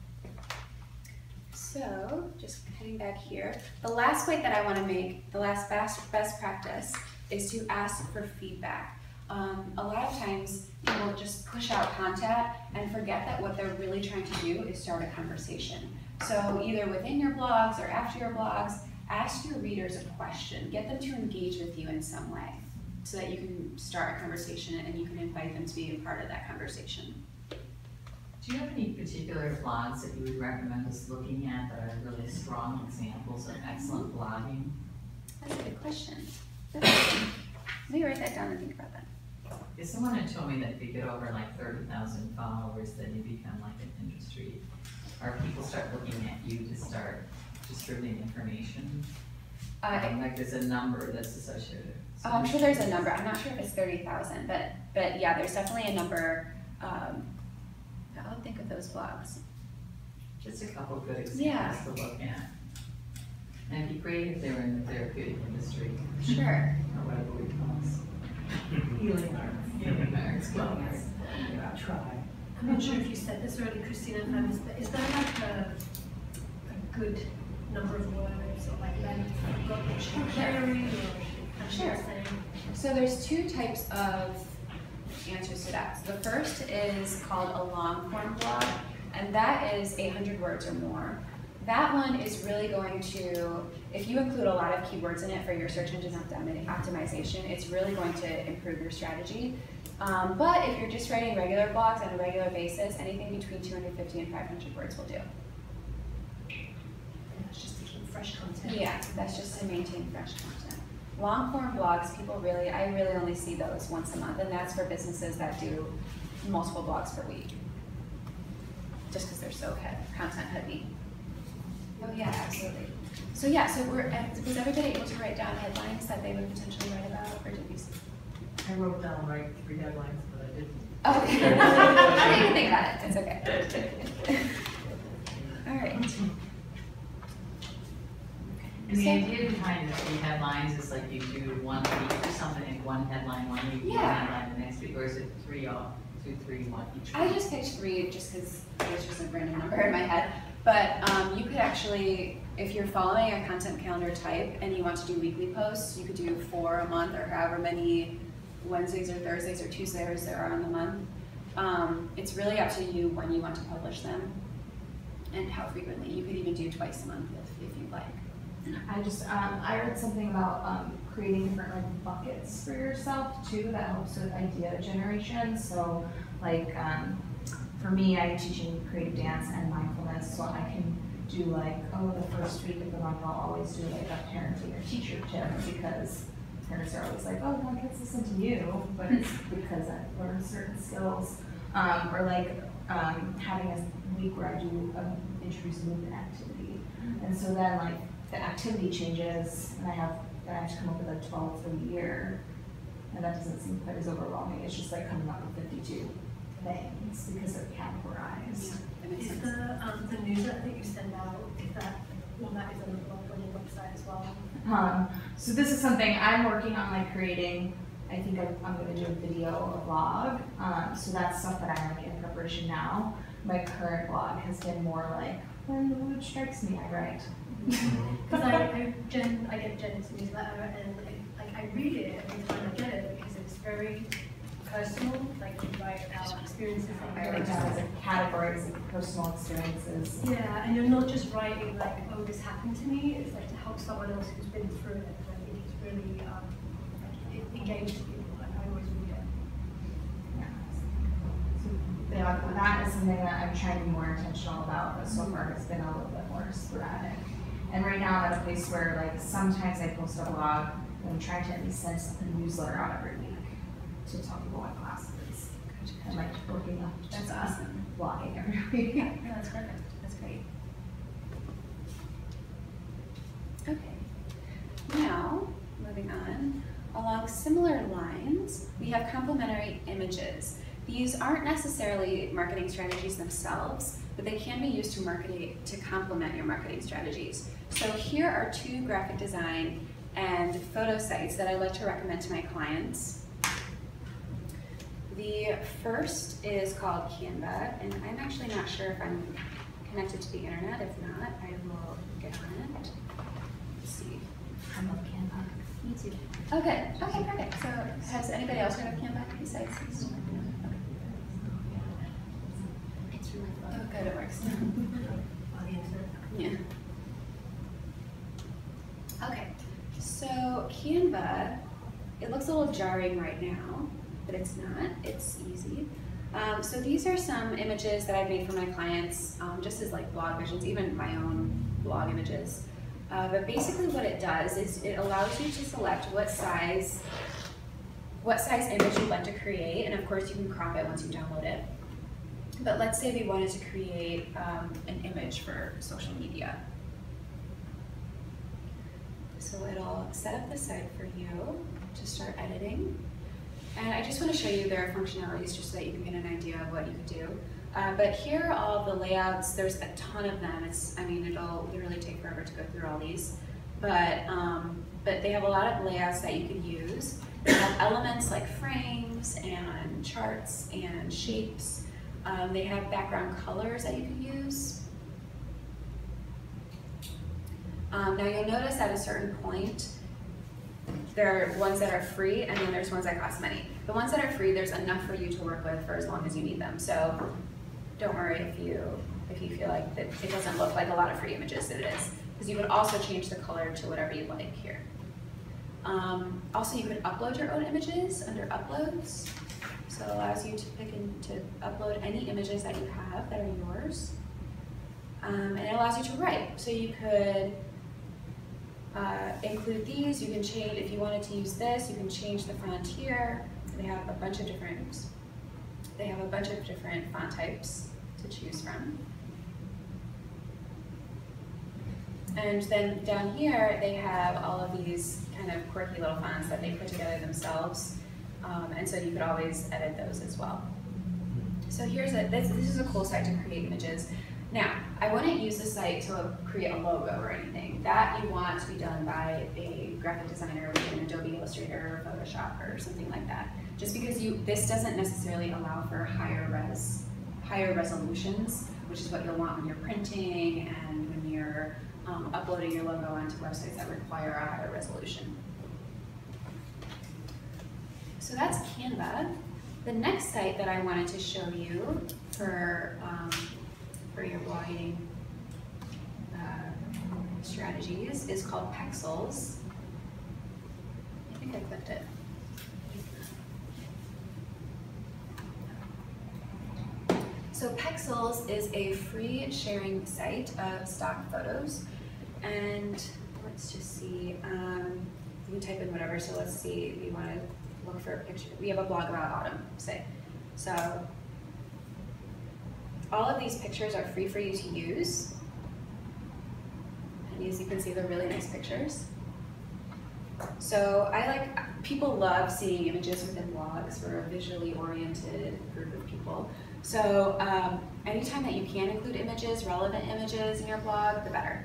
S1: So just heading back here, the last point that I want to make, the last best practice is to ask for feedback. A lot of times people just push out content and forget that what they're really trying to do is start a conversation. So either within your blogs or after your blogs, ask your readers a question. Get them to engage with you in some way so that you can start a conversation and you can invite them to be a part of that conversation.
S7: Do you have any particular blogs that you would recommend us looking at that are really strong examples of excellent blogging?
S1: That's a good question. Let me write that down and think about that.
S7: Because someone had told me that if you get over like 30,000 followers, then you become like an industry, or people start looking at you to start distributing information. Like there's a number that's associated.
S1: Oh, I'm sure there's a number. I'm not sure if it's 30,000, but yeah, there's definitely a number. I'll think of those blogs.
S7: Just a couple of good examples
S1: Yeah.
S7: to look at. And it'd be great if they were in the therapeutic industry,
S1: Sure.
S7: or whatever we call us.
S6: Healing arts.
S7: Healing arts, wellness.
S6: Try.
S8: I'm not sure if you said this already, Christina, but is there like a good number of words or like length you've got that should vary or
S1: Sure. So there's two types of answers to that. So the first is called a long form blog, and that is 800 words or more. That one is really going to, if you include a lot of keywords in it for your search engine optimization, it's really going to improve your strategy. But if you're just writing regular blogs on a regular basis, anything between 250 and 500 words will do.
S8: that's just to keep fresh content?
S1: Yeah, that's just to maintain fresh content. Long form blogs, I really only see those once a month, and that's for businesses that do multiple blogs per week. Just because they're so content heavy. Oh yeah, absolutely. So yeah, was everybody able to write down headlines that they would potentially write about, or did we?
S6: I wrote down like 3 headlines, but I didn't.
S1: Oh, okay. I didn't think about it. It's okay. All right.
S7: And the idea behind the 3 headlines is like you do one week or something, and one headline one week, one
S1: Yeah.
S7: headline the next week, or is it 3, 2, 3, 1 each week?
S1: I just picked 3 just because it was just a random number in my head. But you could actually, if you're following a content calendar type and you want to do weekly posts, you could do 4 a month or however many Wednesdays or Thursdays or Tuesdays there are in the month. It's really up to you when you want to publish them and how frequently. You could even do twice a month if you'd like.
S2: I read something about creating different like buckets for yourself too that helps with idea generation. So like for me, I'm teaching creative dance and mindfulness, so I can do like, the first week of the month I'll always do like a parenting or teacher tip, because parents are always like, oh, my kids listen to you, but it's because I've learned certain skills. Or like having a week where I do introduce a movement activity, and so then like the activity changes, and I have to come up with a 12 for the year, and that doesn't seem quite as overwhelming. It's just like coming up with 52 things because they're categorized.
S1: That makes
S8: Is
S1: sense.
S8: the newsletter that you send out, is that one that is on the blog on your website as well?
S2: So this is something I'm working on, like creating. I think I'm going to do a video, a vlog. So that's stuff that I'm like in preparation now. my current blog has been more like, when the mood strikes me, I write.
S8: Because I get Jen's newsletter and I read it every time I get it because it's very personal, like you write our experiences.
S2: I write down as categories of personal experiences.
S8: Yeah, and you're not just writing like, oh, this happened to me. It's like to help someone else who's been through it. And I think it's really like, it engages people. Like, I always read it.
S2: Yeah, that is something that I'm trying to be more intentional about, but so far it's been a little bit more sporadic. And right now I'm at a place where like sometimes I post a blog and I'm trying to at least send a newsletter out every week to tell people what class it is. I'm like working up to
S1: That's awesome.
S2: blogging every week.
S1: Yeah, no, that's perfect. That's great. Okay. Now, moving on. Along similar lines, we have complementary images. These aren't necessarily marketing strategies themselves, but they can be used to complement your marketing strategies. So here are two graphic design and photo sites that I like to recommend to my clients. The first is called Canva, and I'm actually not sure if I'm connected to the internet. If not, I will get on it. Let's see.
S2: I love Canva.
S1: Me too. Okay, okay, perfect. So has anybody else heard of Canva besides these? Oh, good, it works. Yeah. Okay, so Canva, it looks a little jarring right now, but it's not, it's easy. So these are some images that I've made for my clients, just as like blog versions, even my own blog images. But basically what it does is it allows you to select what size image you'd like to create, and of course you can crop it once you download it. But let's say we wanted to create an image for social media. So it'll set up the site for you to start editing. And I just want to show you their functionalities just so that you can get an idea of what you could do. But here are all the layouts. There's a ton of them. It'll literally take forever to go through all these. But they have a lot of layouts that you could use. They have elements like frames and charts and shapes. They have background colors that you could use. Now you'll notice at a certain point, there are ones that are free and then there's ones that cost money. The ones that are free, there's enough for you to work with for as long as you need them. So don't worry if you feel like that it doesn't look like a lot of free images, that it is. Because you could also change the color to whatever you like here. Also, you could upload your own images under uploads. So it allows you to pick and to upload any images that you have that are yours. And it allows you to write. So you could include these. You can change, if you wanted to use this, you can change the font here. They have a bunch of different font types to choose from. And then down here, they have all of these kind of quirky little fonts that they put together themselves. And so you could always edit those as well. So this is a cool site to create images. Now, I wouldn't use the site to create a logo or anything. That you want to be done by a graphic designer within Adobe Illustrator or Photoshop or something like that. Just because this doesn't necessarily allow for higher resolutions, which is what you'll want when you're printing and when you're uploading your logo onto websites that require a higher resolution. So that's Canva. The next site that I wanted to show you for your blogging strategies is called Pexels. I think I clicked it. So Pexels is a free sharing site of stock photos. And let's just see, you can type in whatever. So let's see, we want to look for a picture. We have a blog about autumn, say. So all of these pictures are free for you to use. And as you can see, they're really nice pictures. So people love seeing images within blogs. We're a visually oriented group of people. So anytime that you can include images, relevant images in your blog, the better.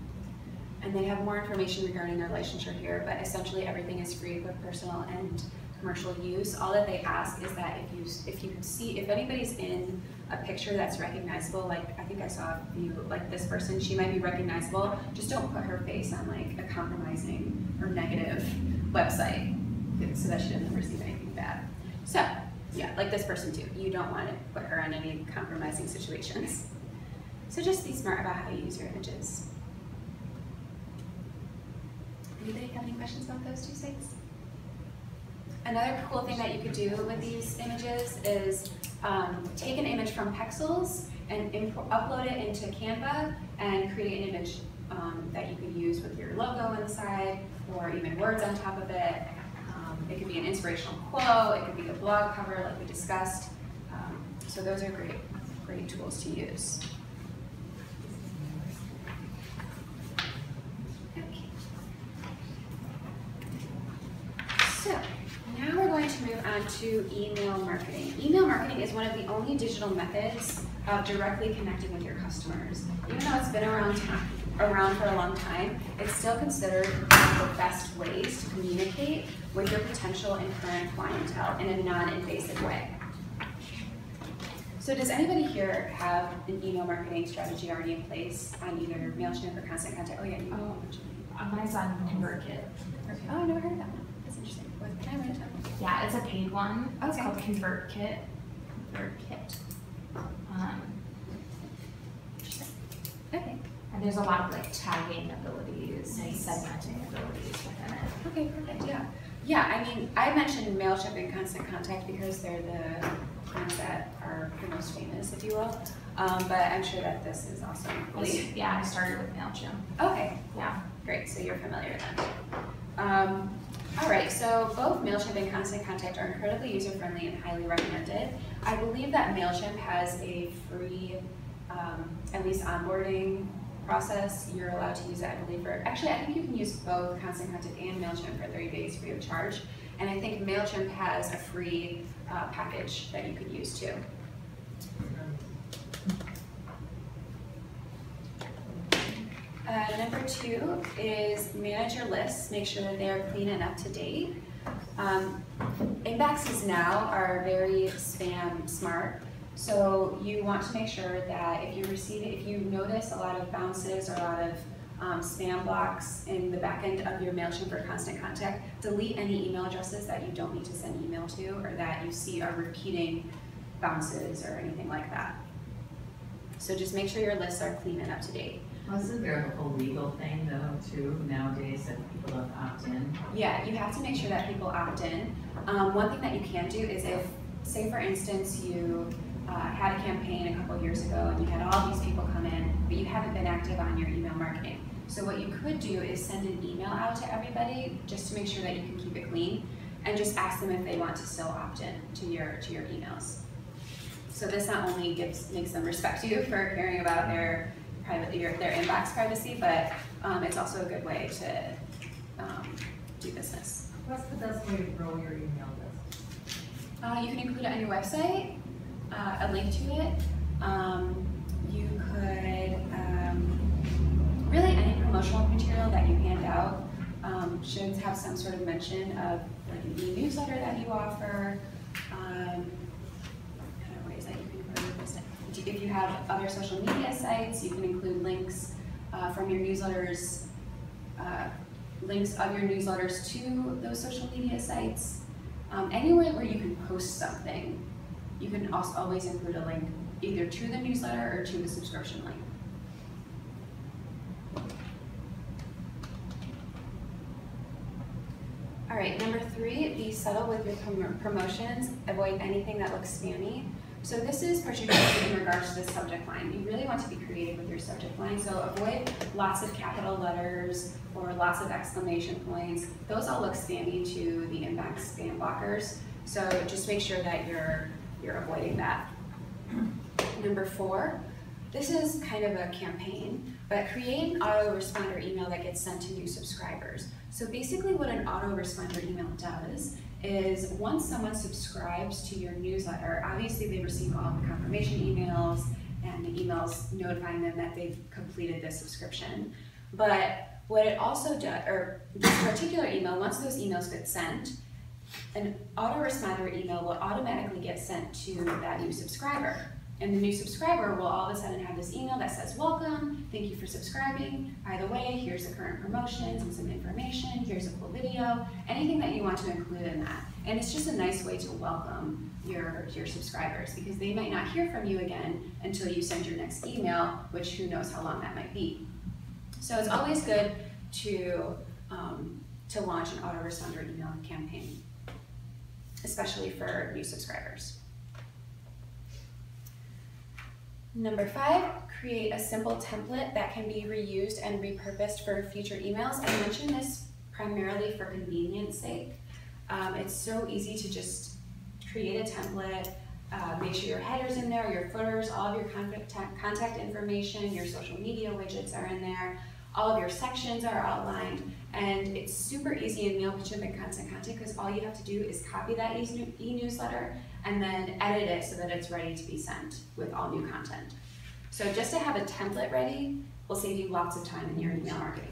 S1: And they have more information regarding their licensure here, but essentially everything is free, both personal and commercial use. All that they ask is that if you can see, if anybody's in a picture that's recognizable, like I think I saw you, like this person, she might be recognizable, just don't put her face on like a compromising or negative website so that she doesn't receive anything bad. So yeah, like this person too, you don't want to put her in any compromising situations. So just be smart about how you use your images. Anybody have any questions about those two sites? Another cool thing that you could do with these images is take an image from Pexels and upload it into Canva and create an image that you could use with your logo on the side or even words on top of it. It could be an inspirational quote, it could be a blog cover like we discussed. So those are great tools to use. So now we're going to move on to email marketing. Email marketing is one of the only digital methods of directly connecting with your customers. Even though it's been around for a long time, it's still considered one of the best ways to communicate with your potential and current clientele in a non-invasive way. So does anybody here have an email marketing strategy already in place on either MailChimp or Constant Contact? Oh yeah, you
S2: Mine's on ConvertKit.
S1: Oh, I've never heard of that one. That's interesting. Can I write it down?
S2: Yeah, it's a paid one. It's
S1: Okay.
S2: called ConvertKit. ConvertKit.
S1: Okay.
S2: And there's a lot of like tagging abilities and segmenting abilities within it.
S1: Okay, perfect, yeah. Yeah, I mean, I mentioned MailChimp and Constant Contact because they're the ones that are the most famous, if you will. But I'm sure that this is also equally.
S2: Yeah, I started with MailChimp.
S1: Okay,
S2: Yeah.
S1: great, so you're familiar then. All right, so both MailChimp and Constant Contact are incredibly user-friendly and highly recommended. I believe that MailChimp has a free, at least onboarding process. You're allowed to use it, I believe, actually I think you can use both Constant Contact and MailChimp for 30 days free of charge. And I think MailChimp has a free package that you could use too. Number 2 is manage your lists. Make sure that they are clean and up to date. Inboxes now are very spam smart. So you want to make sure that if you notice a lot of bounces or a lot of spam blocks in the back end of your MailChimp or Constant Contact, delete any email addresses that you don't need to send email to or that you see are repeating bounces or anything like that. So just make sure your lists are clean and up to date.
S7: Wasn't there a whole legal thing though too nowadays that people don't opt in?
S1: Yeah, you have to make sure that people opt in. One thing that you can do is if, say for instance, you had a campaign a couple years ago and you had all these people come in, but you haven't been active on your email marketing. So what you could do is send an email out to everybody just to make sure that you can keep it clean and just ask them if they want to still opt in to your emails. So this not only makes them respect you for caring about their inbox privacy, but it's also a good way to do business.
S6: What's the best way to grow your email list?
S1: You can include it on your website, a link to it. You could, really any promotional material that you hand out should have some sort of mention of like an e-newsletter that you offer, kind of ways that you can grow your business. If you have other social media sites, you can include links from your newsletters, links of your newsletters to those social media sites. Anywhere where you can post something, you can also always include a link either to the newsletter or to the subscription link. All right, number 3, be subtle with your promotions. Avoid anything that looks spammy. So this is particularly in regards to the subject line. You really want to be creative with your subject line, so avoid lots of capital letters or lots of exclamation points. Those all look spammy to the inbox spam blockers, so just make sure that you're avoiding that. Number 4, this is kind of a campaign, but create an autoresponder email that gets sent to new subscribers. So basically what an autoresponder email does is once someone subscribes to your newsletter, obviously they receive all the confirmation emails and the emails notifying them that they've completed the subscription. But what it also does, or this particular email, once those emails get sent, an autoresponder email will automatically get sent to that new subscriber. And the new subscriber will all of a sudden have this email that says, welcome, thank you for subscribing. By the way, here's the current promotions and some information, here's a cool video, anything that you want to include in that. And it's just a nice way to welcome your subscribers, because they might not hear from you again until you send your next email, which who knows how long that might be. So it's always good to launch an autoresponder email campaign, especially for new subscribers. Number 5, create a simple template that can be reused and repurposed for future emails. I mentioned this primarily for convenience sake. It's so easy to just create a template, make sure your header's in there, your footers, all of your contact information, your social media widgets are in there, all of your sections are outlined, and it's super easy in MailChimp and Constant Contact because all you have to do is copy that e-newsletter and then edit it so that it's ready to be sent with all new content. So just to have a template ready will save you lots of time in your email marketing.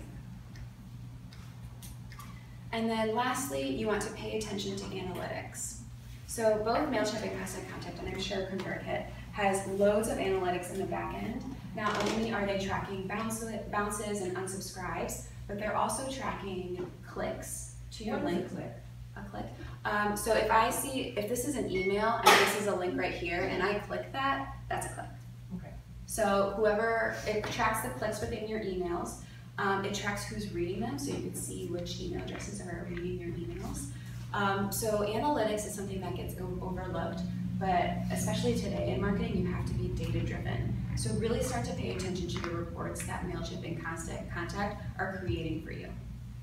S1: And then lastly, you want to pay attention to analytics. So both MailChimp and Constant Contact, and I'm sure ConvertKit, has loads of analytics in the back end. Not only are they tracking bounces and unsubscribes, but they're also tracking clicks to your link. A click. So if this is an email and this is a link right here and I click that, that's a click.
S6: Okay.
S1: So it tracks the clicks within your emails. It tracks who's reading them, so you can see which email addresses are reading your emails. So analytics is something that gets overlooked, but especially today in marketing, you have to be data-driven. So really start to pay attention to the reports that MailChimp and Constant Contact are creating for you.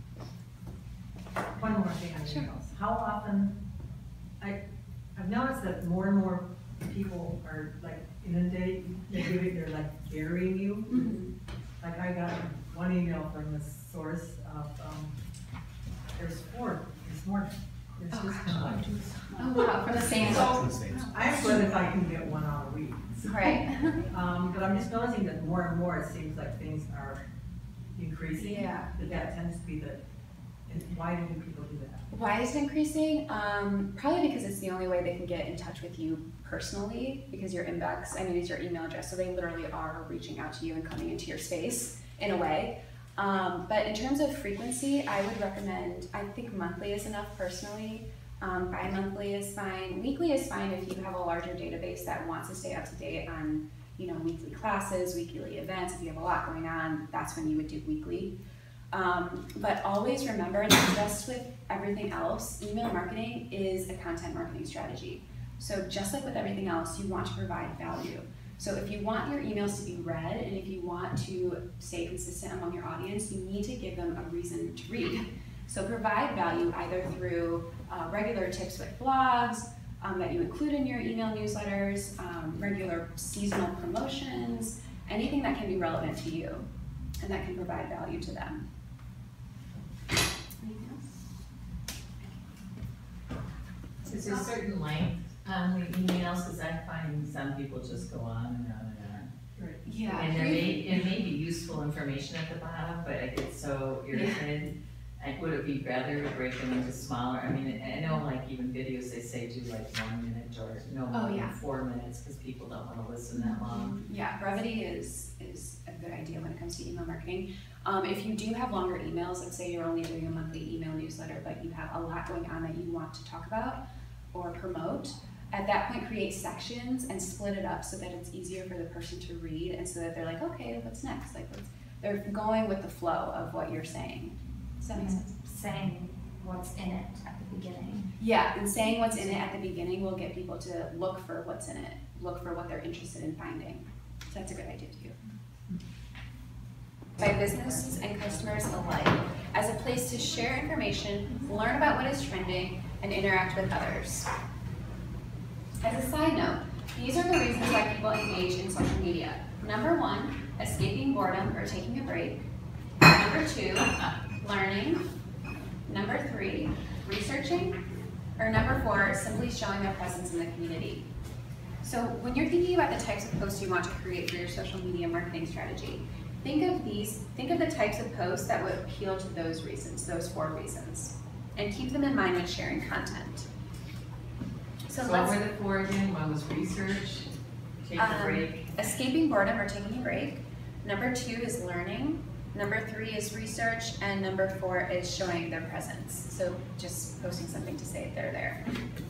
S6: One more thing on emails. How often, I've noticed that more and more people are like inundated, they're like burying you.
S1: Mm-hmm.
S6: Like I got one email from the source of, there's more. There's just
S1: Oh wow, from the same.
S6: I split if I can get one out a week.
S1: Right.
S6: But I'm just noticing that more and more it seems like things are increasing.
S1: Yeah.
S6: That tends to be and why do people do that?
S1: Why is it increasing? Probably because it's the only way they can get in touch with you personally, because your inbox, is your email address, so they literally are reaching out to you and coming into your space in a way. But in terms of frequency, I would recommend, I think monthly is enough personally. Bi-monthly is fine. Weekly is fine if you have a larger database that wants to stay up to date on weekly classes, weekly events. If you have a lot going on, that's when you would do weekly. But always remember that just with everything else, email marketing is a content marketing strategy. So just like with everything else, you want to provide value. So if you want your emails to be read and if you want to stay consistent among your audience, you need to give them a reason to read. So provide value either through regular tips with blogs that you include in your email newsletters, regular seasonal promotions, anything that can be relevant to you and that can provide value to them. Anything else?
S7: Is there a certain length on the emails? Because I find some people just go on and on and on.
S6: Right.
S1: Yeah.
S7: And it may be useful information at the bottom, but I get so irritated. And would it be better to break them into smaller? I know like even videos they say do like 1 minute or no more than 4 minutes because people don't want to listen that long.
S1: Yeah, brevity is a good idea when it comes to email marketing. If you do have longer emails, let's say you're only doing a monthly email newsletter, but you have a lot going on that you want to talk about or promote, at that point create sections and split it up so that it's easier for the person to read and so that they're like, okay, what's next? They're going with the flow of what you're saying. Does that make sense?
S2: Saying what's in it at the beginning.
S1: Yeah, and saying what's in it at the beginning will get people to look for what's in it, look for what they're interested in finding. So that's a good idea too. By businesses and customers alike, as a place to share information, learn about what is trending, and interact with others. As a side note, these are the reasons why people engage in social media. Number 1, escaping boredom or taking a break. Number 2, learning. Number 3, researching. Or number 4, simply showing their presence in the community. So when you're thinking about the types of posts you want to create for your social media marketing strategy, think of the types of posts that would appeal to those reasons, those 4 reasons. and keep them in mind when sharing content. So
S7: what
S1: let's,
S7: were the 4 again? One was research, take a break.
S1: escaping boredom or taking a break. Number 2 is learning. Number 3 is research, and number 4 is showing their presence. So just posting something to say they're there.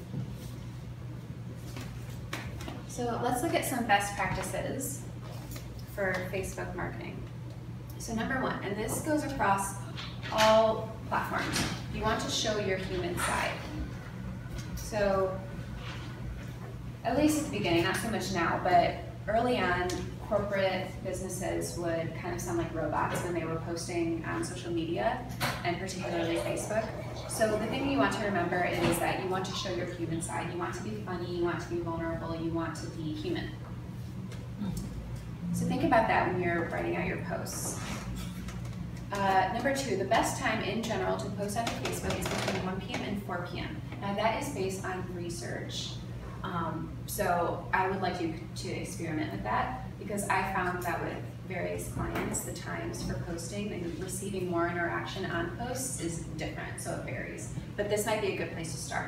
S1: So let's look at some best practices for Facebook marketing. So number 1, and this goes across all platforms, you want to show your human side. So at least at the beginning, not so much now, but early on, corporate businesses would kind of sound like robots when they were posting on social media, and particularly Facebook. So the thing you want to remember is that you want to show your human side. You want to be funny, you want to be vulnerable, you want to be human. So think about that when you're writing out your posts. Number 2, the best time in general to post on Facebook is between 1 p.m. and 4 p.m. Now that is based on research. So I would like you to experiment with that, because I found that with various clients, the times for posting and receiving more interaction on posts is different, so it varies. But this might be a good place to start.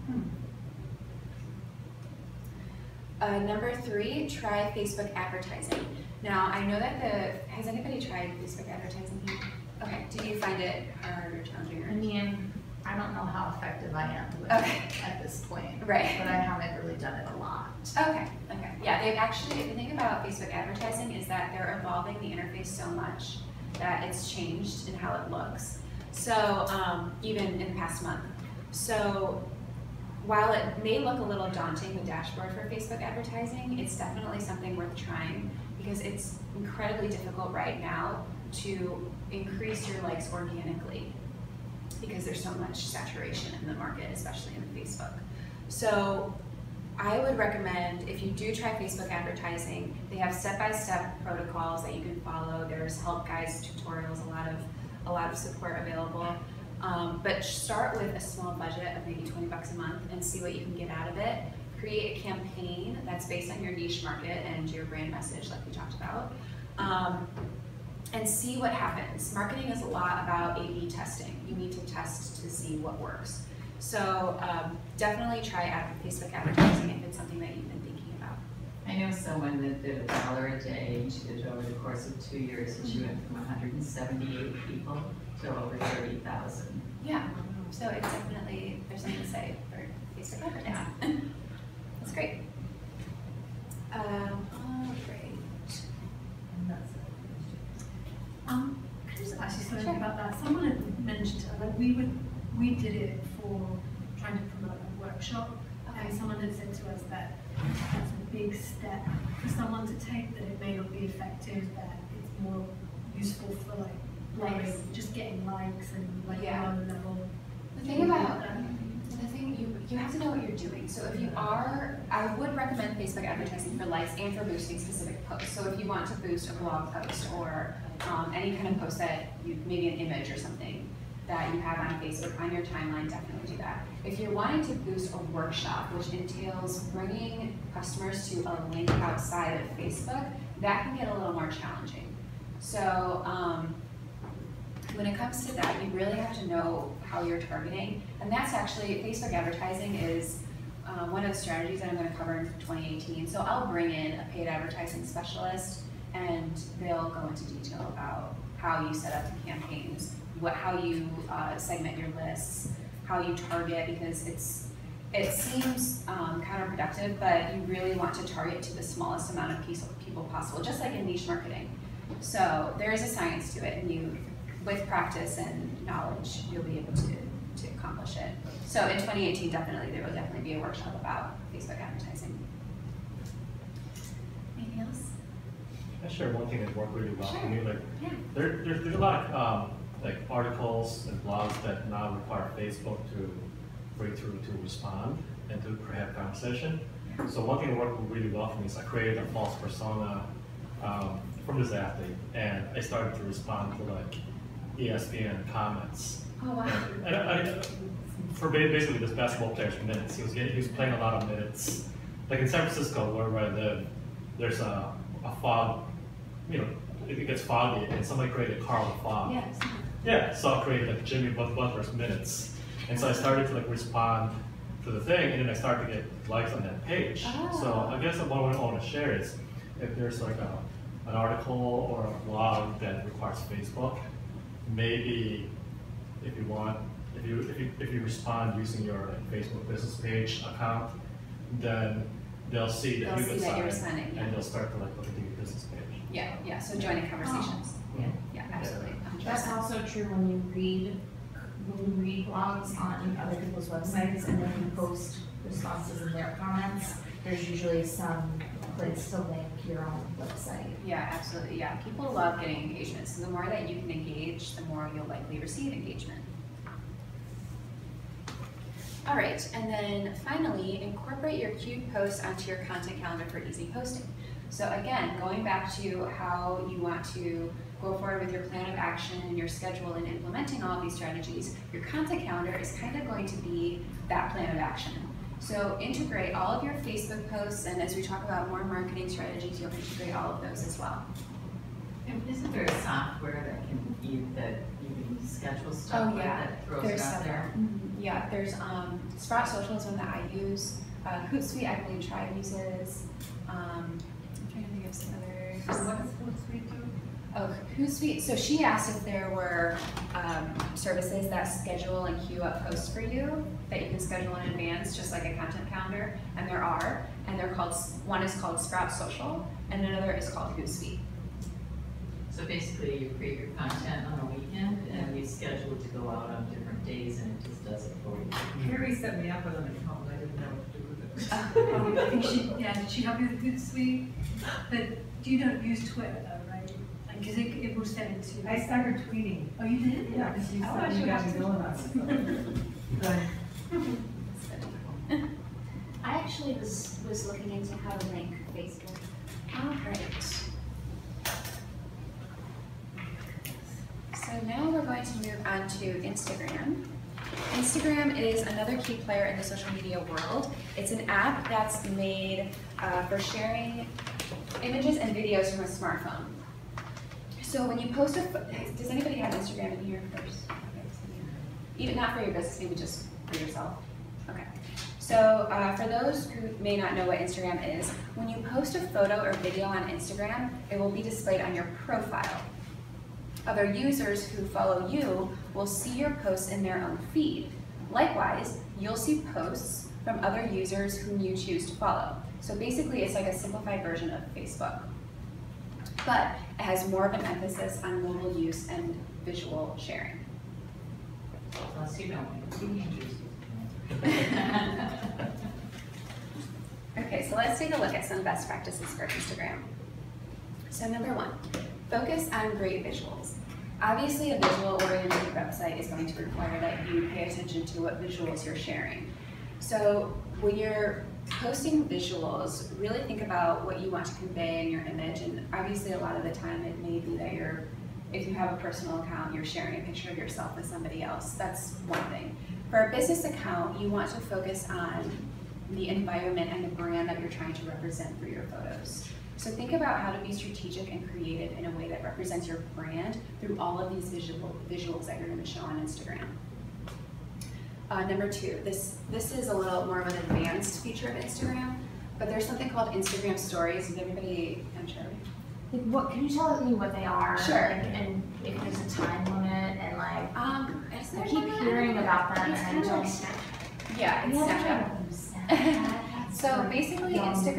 S1: Number 3, try Facebook advertising. Now, I know that has anybody tried Facebook advertising here? Okay, do you find it hard or challenging?
S2: I mean, I don't know how effective I am with it at this point.
S1: Right.
S2: But I haven't really done it a lot.
S1: Okay. Yeah, they've actually, if you think about Facebook advertising, is that they're evolving the interface so much that it's changed in how it looks. So, even in the past month. So, while it may look a little daunting, the dashboard for Facebook advertising, it's definitely something worth trying, because it's incredibly difficult right now to increase your likes organically, because there's so much saturation in the market, especially in Facebook. So I would recommend, if you do try Facebook advertising, they have step-by-step protocols that you can follow. There's help guides, tutorials, a lot of support available. But start with a small budget of maybe 20 bucks a month and see what you can get out of it. Create a campaign that's based on your niche market and your brand message, like we talked about. And see what happens. Marketing is a lot about A/B testing. You need to test to see what works. So definitely try Facebook advertising if it's something that you've been thinking about.
S7: I know someone that did $1 a day, and she did it over the course of 2 years, and she went from 178 people to over 30,000.
S1: Yeah, so it's definitely, there's something to say for Facebook advertising. That's great. All right.
S8: Can I just ask you something about that? Someone had mentioned, like we did it for trying to promote a workshop, and someone had said to us that that's a big step for someone to take, that it may not be effective, that it's more useful for like blogging, just getting likes and like low level.
S1: The thing about you have to know what you're doing. So if you are, I would recommend Facebook advertising for likes and for boosting specific posts. So if you want to boost a blog post or any kind of post that maybe an image or something that you have on Facebook on your timeline, definitely do that. If you're wanting to boost a workshop, which entails bringing customers to a link outside of Facebook, that can get a little more challenging. So when it comes to that, you really have to know how you're targeting. And that's actually, Facebook advertising is one of the strategies that I'm going to cover in 2018. So I'll bring in a paid advertising specialist, and they'll go into detail about how you set up the campaigns, how you segment your lists, how you target, because it seems counterproductive, but you really want to target to the smallest amount of people possible, just like in niche marketing. So there is a science to it, and with practice and knowledge, you'll be able to accomplish it. So in 2018, there will definitely be a workshop about Facebook advertising. Anything else?
S4: I share one thing that worked really well for me. Like,
S1: Yeah.
S4: there's a lot of like articles and blogs that now require Facebook for you to respond and to have conversation. So one thing that worked really well for me is I created a false persona from this athlete, and I started to respond to like ESPN comments.
S1: Oh wow.
S4: And for basically this basketball player's minutes, he was playing a lot of minutes. Like in San Francisco, where I live, there's a fog. It gets foggy, and somebody created a car with fog.
S1: Yes.
S4: Yeah, so I created like Jimmy Butler's minutes, And so I started to like respond to the thing, and then I started to get likes on that page. So I guess what I want to share is if there's like an article or a blog that requires Facebook, maybe if you want, if you respond using your like, Facebook business page account, then they'll see that
S1: They'll
S4: you've
S1: see that you're
S4: decided,
S1: responding, yeah.
S4: and they'll start to like look at your business page.
S1: Yeah, so joining conversations. Yeah, absolutely.
S2: That's also true when you read blogs on other people's websites and then you post responses in their comments. There's usually some place to link your own website.
S1: Yeah, absolutely. Yeah, people love getting engagement. So the more that you can engage, the more you'll likely receive engagement. All right, and then finally, incorporate your queued posts onto your content calendar for easy posting. So again, going back to how you want to go forward with your plan of action and your schedule and implementing all of these strategies, your content calendar is kind of going to be that plan of action. So integrate all of your Facebook posts, and as we talk about more marketing strategies, you'll integrate all of those as well.
S7: And isn't there a software that you can schedule stuff with that throws it out there?
S1: Yeah, there's Sprout Social is one that I use. Hootsuite, I believe Tribe uses. I'm trying to think of some others.
S6: What does Hootsuite do?
S1: Oh, Hootsuite. So she asked if there were services that schedule and queue up posts for you that you can schedule in advance, just like a content calendar. And there are, and they're called. One is called Sprout Social, and another is called Hootsuite.
S7: So basically, you create your content on a weekend, and you schedule it to go out on different days, and it just does it for you.
S6: Carrie set me up with an account, I didn't know what to do with it.
S8: I think did she help you with Hootsuite? But you don't use Twitter though, right? Like, because it will send it to you.
S6: I started tweeting.
S8: Oh, you did?
S6: Yeah, because you said you got me going on it.
S9: I actually was looking into how to link Facebook.
S1: All right. So now we're going to move on to Instagram. Instagram is another key player in the social media world. It's an app that's made for sharing images and videos from a smartphone. So when you post does anybody have Instagram in here first? Even not for your business, maybe just for yourself. Okay. So for those who may not know what Instagram is, when you post a photo or video on Instagram, it will be displayed on your profile. Other users who follow you will see your posts in their own feed. Likewise, you'll see posts from other users whom you choose to follow. So basically, it's like a simplified version of Facebook. But it has more of an emphasis on mobile use and visual sharing.
S7: Unless you don't, teenagers.
S1: Okay, so let's take a look at some best practices for Instagram. So number one, focus on great visuals. Obviously, a visual-oriented website is going to require that you pay attention to what visuals you're sharing. So when you're posting visuals, really think about what you want to convey in your image, and obviously a lot of the time it may be that if you have a personal account, you're sharing a picture of yourself with somebody else. That's one thing. For a business account, you want to focus on the environment and the brand that you're trying to represent through your photos. So think about how to be strategic and creative in a way that represents your brand through all of these visuals that you're going to show on Instagram. Number two, this is a little more of an advanced feature of Instagram, but there's something called Instagram Stories. Is everybody, I'm sure.
S2: Like, what can you tell me what they are?
S1: Sure.
S2: Like, and if there's a time limit and like,
S1: Is
S2: I
S1: there
S2: keep
S1: one?
S2: hearing about them
S9: It's
S2: and I
S9: kind of like
S2: don't.
S9: Snapchat.
S1: Yeah, it's Snapchat. So basically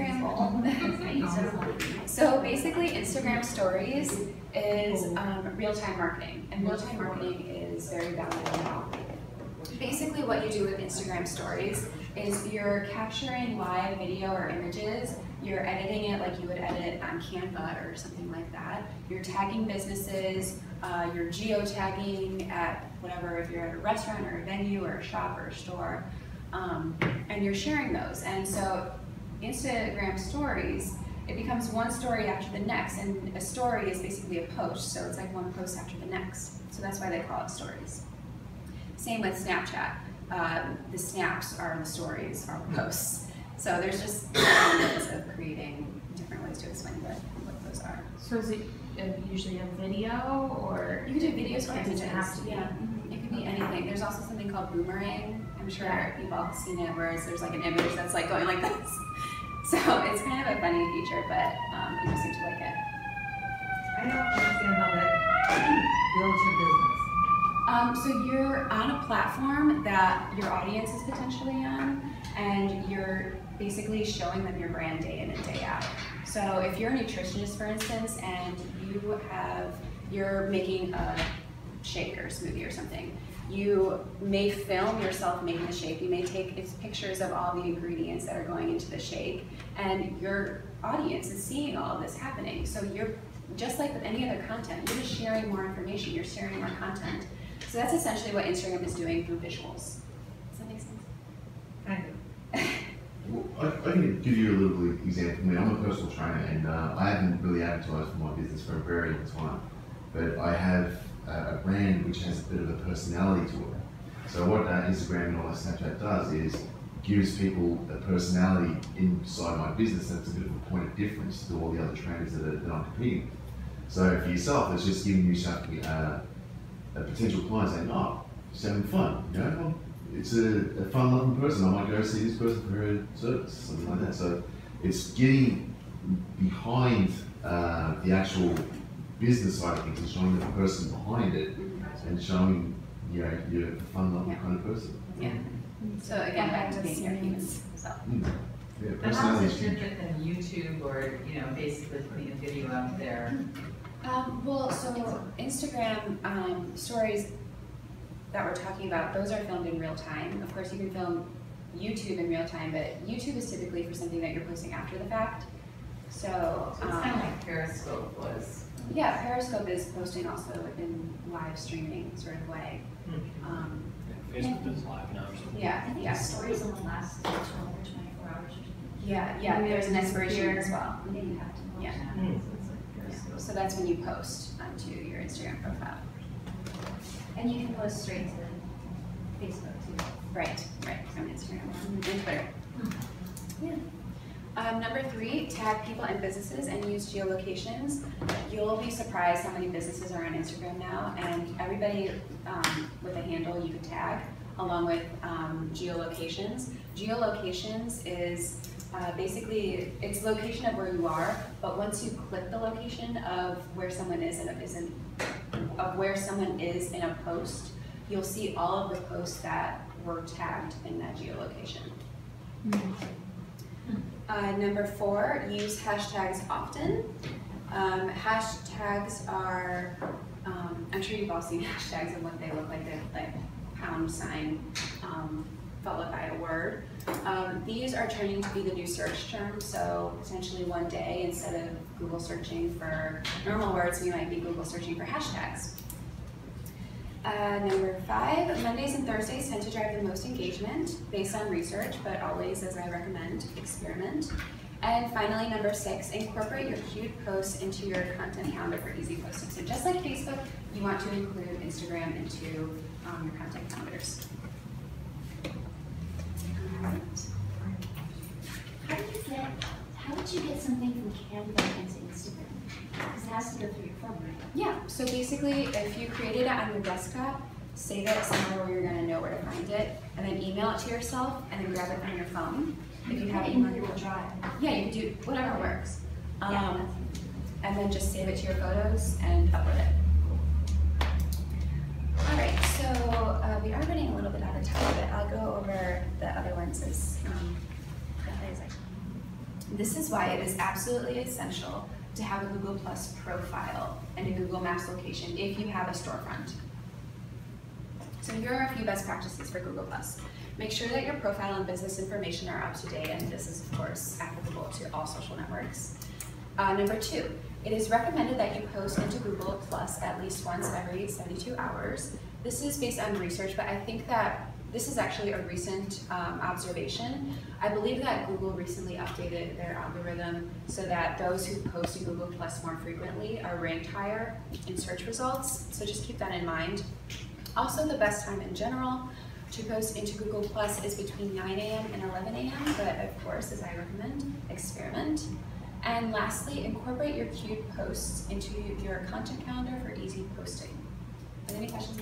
S1: Instagram Stories is real-time marketing, and real-time marketing is very valuable now. Basically what you do with Instagram Stories is you're capturing live video or images, you're editing it like you would edit on Canva or something like that, you're tagging businesses, you're geo-tagging at whatever, if you're at a restaurant or a venue or a shop or a store, and you're sharing those. And so Instagram Stories, it becomes one story after the next, and a story is basically a post, so it's like one post after the next. So that's why they call it stories. Same with Snapchat. The snaps are the stories, are the posts. So there's just different ways of creating different ways to explain what those are.
S2: So is it usually a video or?
S1: You can do videos or
S2: Does it
S1: images.
S2: have to be?
S1: Yeah, it could be anything. There's also something called Boomerang. I'm sure you've all seen it, whereas there's like an image that's like going like this. So it's kind of a funny feature, but people seem to like it.
S6: I don't understand how that builds your business.
S1: So you're on a platform that your audience is potentially on, and you're basically showing them your brand day in and day out. So if you're a nutritionist, for instance, and you're making a shake or smoothie or something, you may film yourself making the shake. You may take pictures of all the ingredients that are going into the shake, and your audience is seeing all of this happening. So you're just like with any other content, you're just sharing more information, you're sharing more content. So that's essentially what Instagram is doing through visuals. Does that make sense?
S6: Kind of.
S10: I can give you a little example. I mean, I'm a personal trainer, and I haven't really advertised for my business for a very long time. But I have a brand which has a bit of a personality to it. So what Instagram and all that Snapchat does is gives people a personality inside my business. That's a bit of a point of difference to all the other trainers that I'm competing with. So for yourself, it's just giving you something, a potential client saying, oh, just having fun, you know? It's a fun-loving person. I might go see this person for her service, something like that. So it's getting behind the actual business side of things and showing the person behind it and showing, you know, you're a fun-loving kind of person.
S1: Yeah. So again, back to being your human self.
S10: Yeah,
S7: But how
S10: personality
S7: is
S10: is
S7: it
S10: huge.
S7: different than YouTube or, you know, basically putting a video out there?
S1: Well, so Instagram stories that we're talking about, those are filmed in real time. Of course, you can film YouTube in real time, but YouTube is typically for something that you're posting after the fact. So,
S7: So it's kind of like Periscope was.
S1: yeah, Periscope is posting also in live streaming sort of way.
S4: Facebook does live now or something.
S1: Yeah,
S9: I think
S1: yeah.
S9: the stories only last 12 or 24 hours or something.
S1: Yeah, there's an expiration as well.
S9: And then you have to watch.
S1: Yeah.
S7: So it's like Periscope.
S1: So that's when you post onto your Instagram profile.
S9: And you can post straight to Facebook too.
S1: Right, from Instagram and Twitter. Number 3, tag people and businesses and use geolocations. You'll be surprised how many businesses are on Instagram now, and everybody with a handle you can tag, along with geolocations. Geolocations is basically, it's location of where you are, but once you click the location of where someone is in a post, you'll see all of the posts that were tagged in that geolocation. Number 4, use hashtags often. Hashtags are, I'm sure you've all seen hashtags and what they look like. They're like $, followed by a word. These are turning to be the new search term, so potentially one day, instead of Google searching for normal words, we might be Google searching for hashtags. Number 5, Mondays and Thursdays tend to drive the most engagement based on research, but always, as I recommend, experiment. And finally, number 6, incorporate your queued posts into your content calendar for easy posting. So just like Facebook, you want to include Instagram into your content calendars.
S9: How did you get something from Canva into Instagram? Because it has to go through your phone, right?
S1: Yeah, so basically, if you created it on your desktop, save it somewhere where you're going to know where to find it, and then email it to yourself, and then grab it from your phone. If you have it
S9: in Google Drive.
S1: yeah, you can do whatever works.
S9: Yeah,
S1: And then just save it to your photos and upload it. All right, so we are running a little bit out of time, but I'll go over the other ones as this is why it is absolutely essential to have a Google Plus profile and a Google Maps location if you have a storefront. So here are a few best practices for Google Plus. Make sure that your profile and business information are up to date, and this is of course applicable to all social networks. Number 2, it is recommended that you post into Google Plus at least once every 72 hours. This is based on research, but I think that this is actually a recent observation. I believe that Google recently updated their algorithm so that those who post to Google Plus more frequently are ranked higher in search results, so just keep that in mind. Also, the best time in general to post into Google Plus is between 9 a.m. and 11 a.m., but of course, as I recommend, experiment. And lastly, incorporate your queued posts into your content calendar for easy posting. Are there any questions?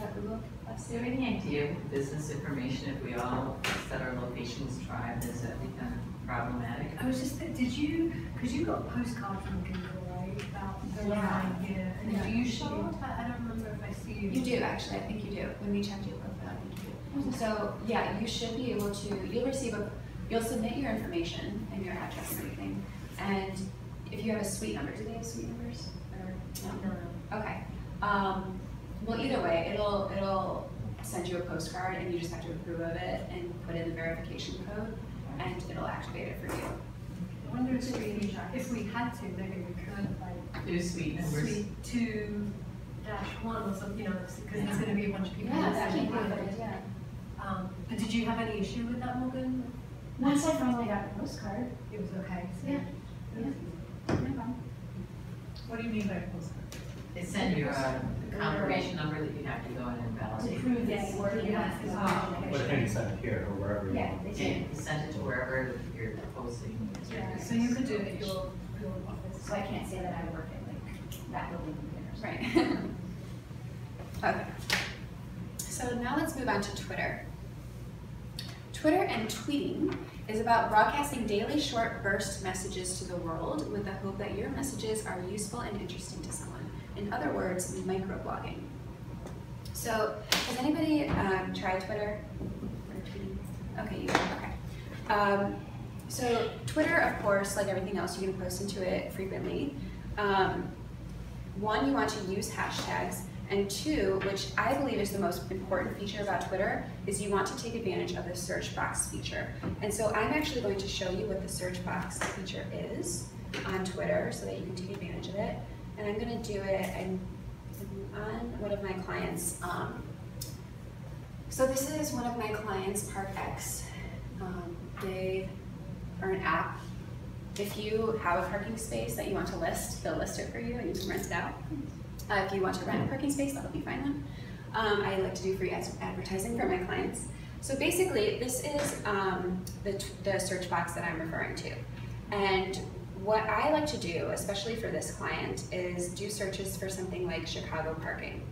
S1: that Google Plus.
S7: Do you have any idea with business information, if we all set our locations tribe, does that become problematic?
S8: I was just, because you got a postcard from Google, right, about the line here, and do you show up? I don't remember if I see you.
S1: You do, actually, I think you do. When we checked your profile, you do. So, yeah, you should be able to, you'll submit your information and your address and everything. And if you have a suite number, do they have suite numbers? Or, no? Okay. Well, either way, it'll send you a postcard and you just have to approve of it and put in the verification code and it'll activate it for you.
S8: I wonder if we had to, maybe we could, like,
S7: Do suite numbers?
S8: suite 2-1 or something, because there's going to be a bunch of people.
S1: Yeah, that
S8: listening.
S1: can be a good idea.
S8: But did you have any issue with that, Morgan?
S1: Once I finally got the postcard.
S8: It was okay. So.
S1: Yeah. No problem.
S6: What do you mean by postcard?
S7: They send you a confirmation number that you have to go in and validate.
S1: Prove that you work in
S8: Yes.
S1: that.
S4: But can you send it here or wherever you
S1: Yeah,
S4: want?
S1: they
S7: Yeah,
S1: do.
S7: you send it to wherever you're posting.
S1: Yeah.
S8: So you could do it at your office.
S9: So I can't say that I work at like that building or something.
S1: Right. Okay. So now let's move on to Twitter. Twitter and tweeting is about broadcasting daily short burst messages to the world with the hope that your messages are useful and interesting to someone. In other words, microblogging. So has anybody tried Twitter or tweeting? Okay, you have, okay. So Twitter, of course, like everything else, you can post into it frequently. One, you want to use hashtags, and two, which I believe is the most important feature about Twitter, is you want to take advantage of the search box feature. And so I'm actually going to show you what the search box feature is on Twitter so that you can take advantage of it. And I'm going to do it on one of my clients. So this is one of my clients, ParkX. They are an app. If you have a parking space that you want to list, they'll list it for you and you can rent it out. If you want to rent a parking space, that'll be fine one. I like to do free advertising for my clients. So basically, this is the search box that I'm referring to. And what I like to do, especially for this client, is do searches for something like Chicago parking.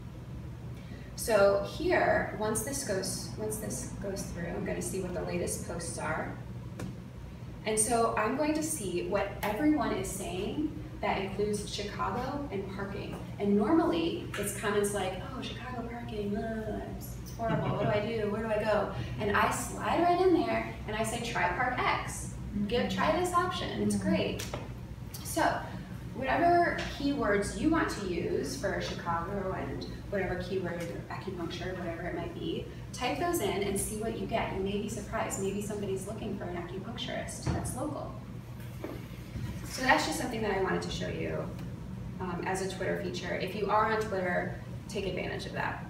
S1: So here, once this goes through, I'm going to see what the latest posts are. And so I'm going to see what everyone is saying that includes Chicago and parking. And normally, it's comments like, oh, Chicago parking, it's horrible, what do I do, where do I go? And I slide right in there and I say, try ParkX. Try this option, it's great. So, whatever keywords you want to use for Chicago and whatever keyword, acupuncture, whatever it might be, type those in and see what you get. You may be surprised, maybe somebody's looking for an acupuncturist that's local. So that's just something that I wanted to show you as a Twitter feature. If you are on Twitter, take advantage of that.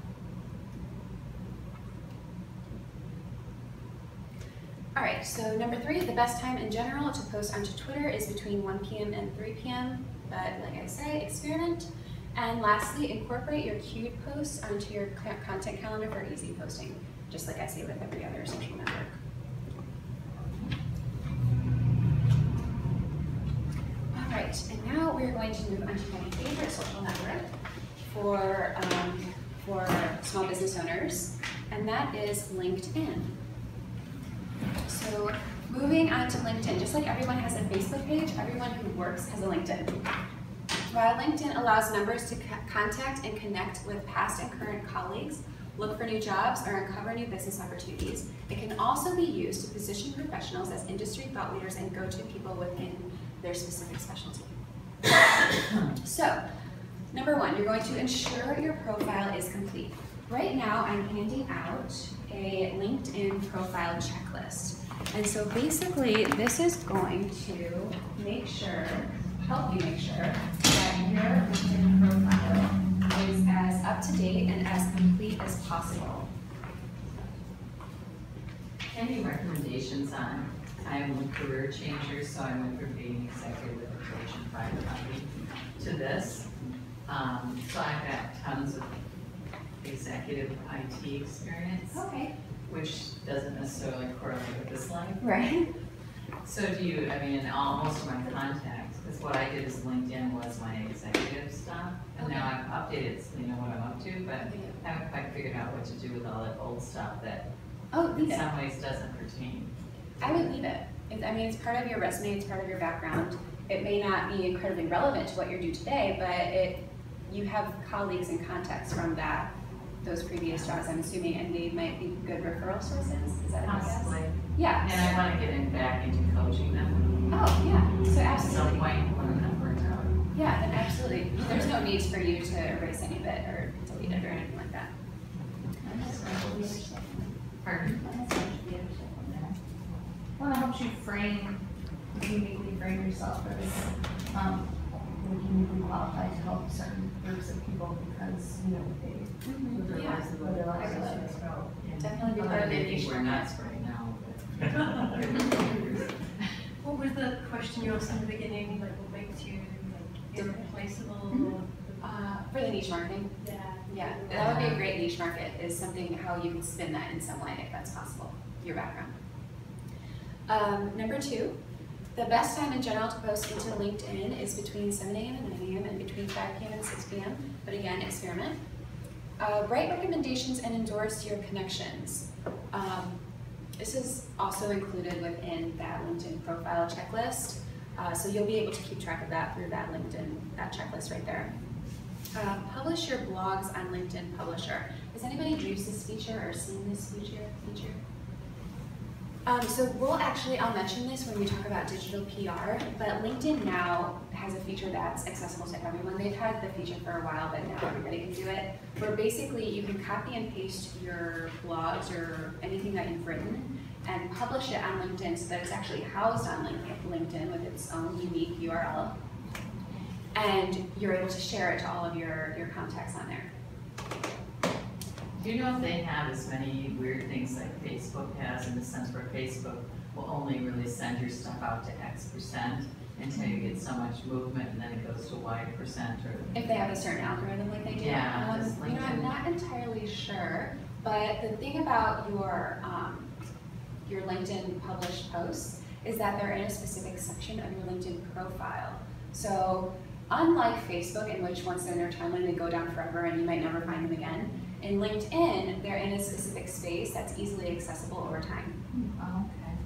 S1: All right, so number 3, the best time in general to post onto Twitter is between 1 p.m. and 3 p.m. But like I say, experiment. And lastly, incorporate your queued posts onto your content calendar for easy posting, just like I say with every other social network. All right, and now we're going to move on to my favorite social network for small business owners, and that is LinkedIn. So moving on to LinkedIn, just like everyone has a Facebook page, everyone who works has a LinkedIn. While LinkedIn allows members to contact and connect with past and current colleagues, look for new jobs, or uncover new business opportunities, it can also be used to position professionals as industry thought leaders and go-to people within their specific specialty. So, number 1, you're going to ensure your profile is complete. Right now, I'm handing out a LinkedIn profile checklist. And so basically, this is going to help you make sure that your LinkedIn profile is as up-to-date and as complete as possible.
S7: Any recommendations on timely career changers? So I went from being executive with a Fortune 500 company to this. So I've got tons of executive IT experience,
S1: Okay.
S7: which doesn't necessarily correlate with this life.
S1: Right.
S7: So do you, I mean, most of my contacts Because what I did is LinkedIn was my executive stuff, and now I've updated, so you know what I'm up to, but I haven't quite figured out what to do with all that old stuff that in some ways doesn't pertain.
S1: I would leave it. I mean, it's part of your resume, it's part of your background. It may not be incredibly relevant to what you do today, but you have colleagues and contacts from those previous jobs, I'm assuming, and they might be good referral sources. Is that a good guess?
S7: Possibly.
S1: Yeah.
S7: And I want to get back into coaching them.
S1: Oh, yeah. So
S7: At some
S1: absolutely.
S7: point when I'm not burnt out.
S1: Yeah, then absolutely. There's no need for you to erase any of it or delete it or anything like that.
S7: Pardon?
S2: Well, it helps you uniquely frame yourself as, uniquely qualified to help certain groups of people because, you know, what
S1: Yeah.
S2: their lives are.
S1: Definitely be
S7: Although
S1: part of
S7: they
S1: the
S7: think
S1: niche
S7: we're
S1: market.
S7: nuts right now, but.
S8: What was the question you asked in the beginning, like what makes you like irreplaceable?
S1: For the niche marketing.
S8: Yeah.
S1: Yeah, that would be a great niche market, is something how you can spin that in some way if that's possible, your background. Number 2, the best time in general to post into LinkedIn is between 7 a.m. and 9 a.m. and between 5 p.m. and 6 p.m. But again, experiment. Write recommendations and endorse your connections. This is also included within that LinkedIn profile checklist. So you'll be able to keep track of that through that that checklist right there. Publish your blogs on LinkedIn Publisher. Has anybody used this feature or seen this feature? So I'll mention this when we talk about digital PR, but LinkedIn now has a feature that's accessible to everyone. They've had the feature for a while, but now everybody can do it, where basically you can copy and paste your blogs or anything that you've written and publish it on LinkedIn so that it's actually housed on LinkedIn with its own unique URL. And you're able to share it to all of your contacts on there.
S7: Do you know if they have as many weird things like Facebook has, in the sense where Facebook will only really send your stuff out to X% until you get so much movement and then it goes to Y%? Or
S1: If they have a certain algorithm like they do.
S7: Yeah, just
S1: I'm not entirely sure, but the thing about your LinkedIn published posts is that they're in a specific section of your LinkedIn profile. So unlike Facebook, in which once they're in your timeline, they go down forever and you might never find them again, in LinkedIn, they're in a specific space that's easily accessible over time.
S7: Oh,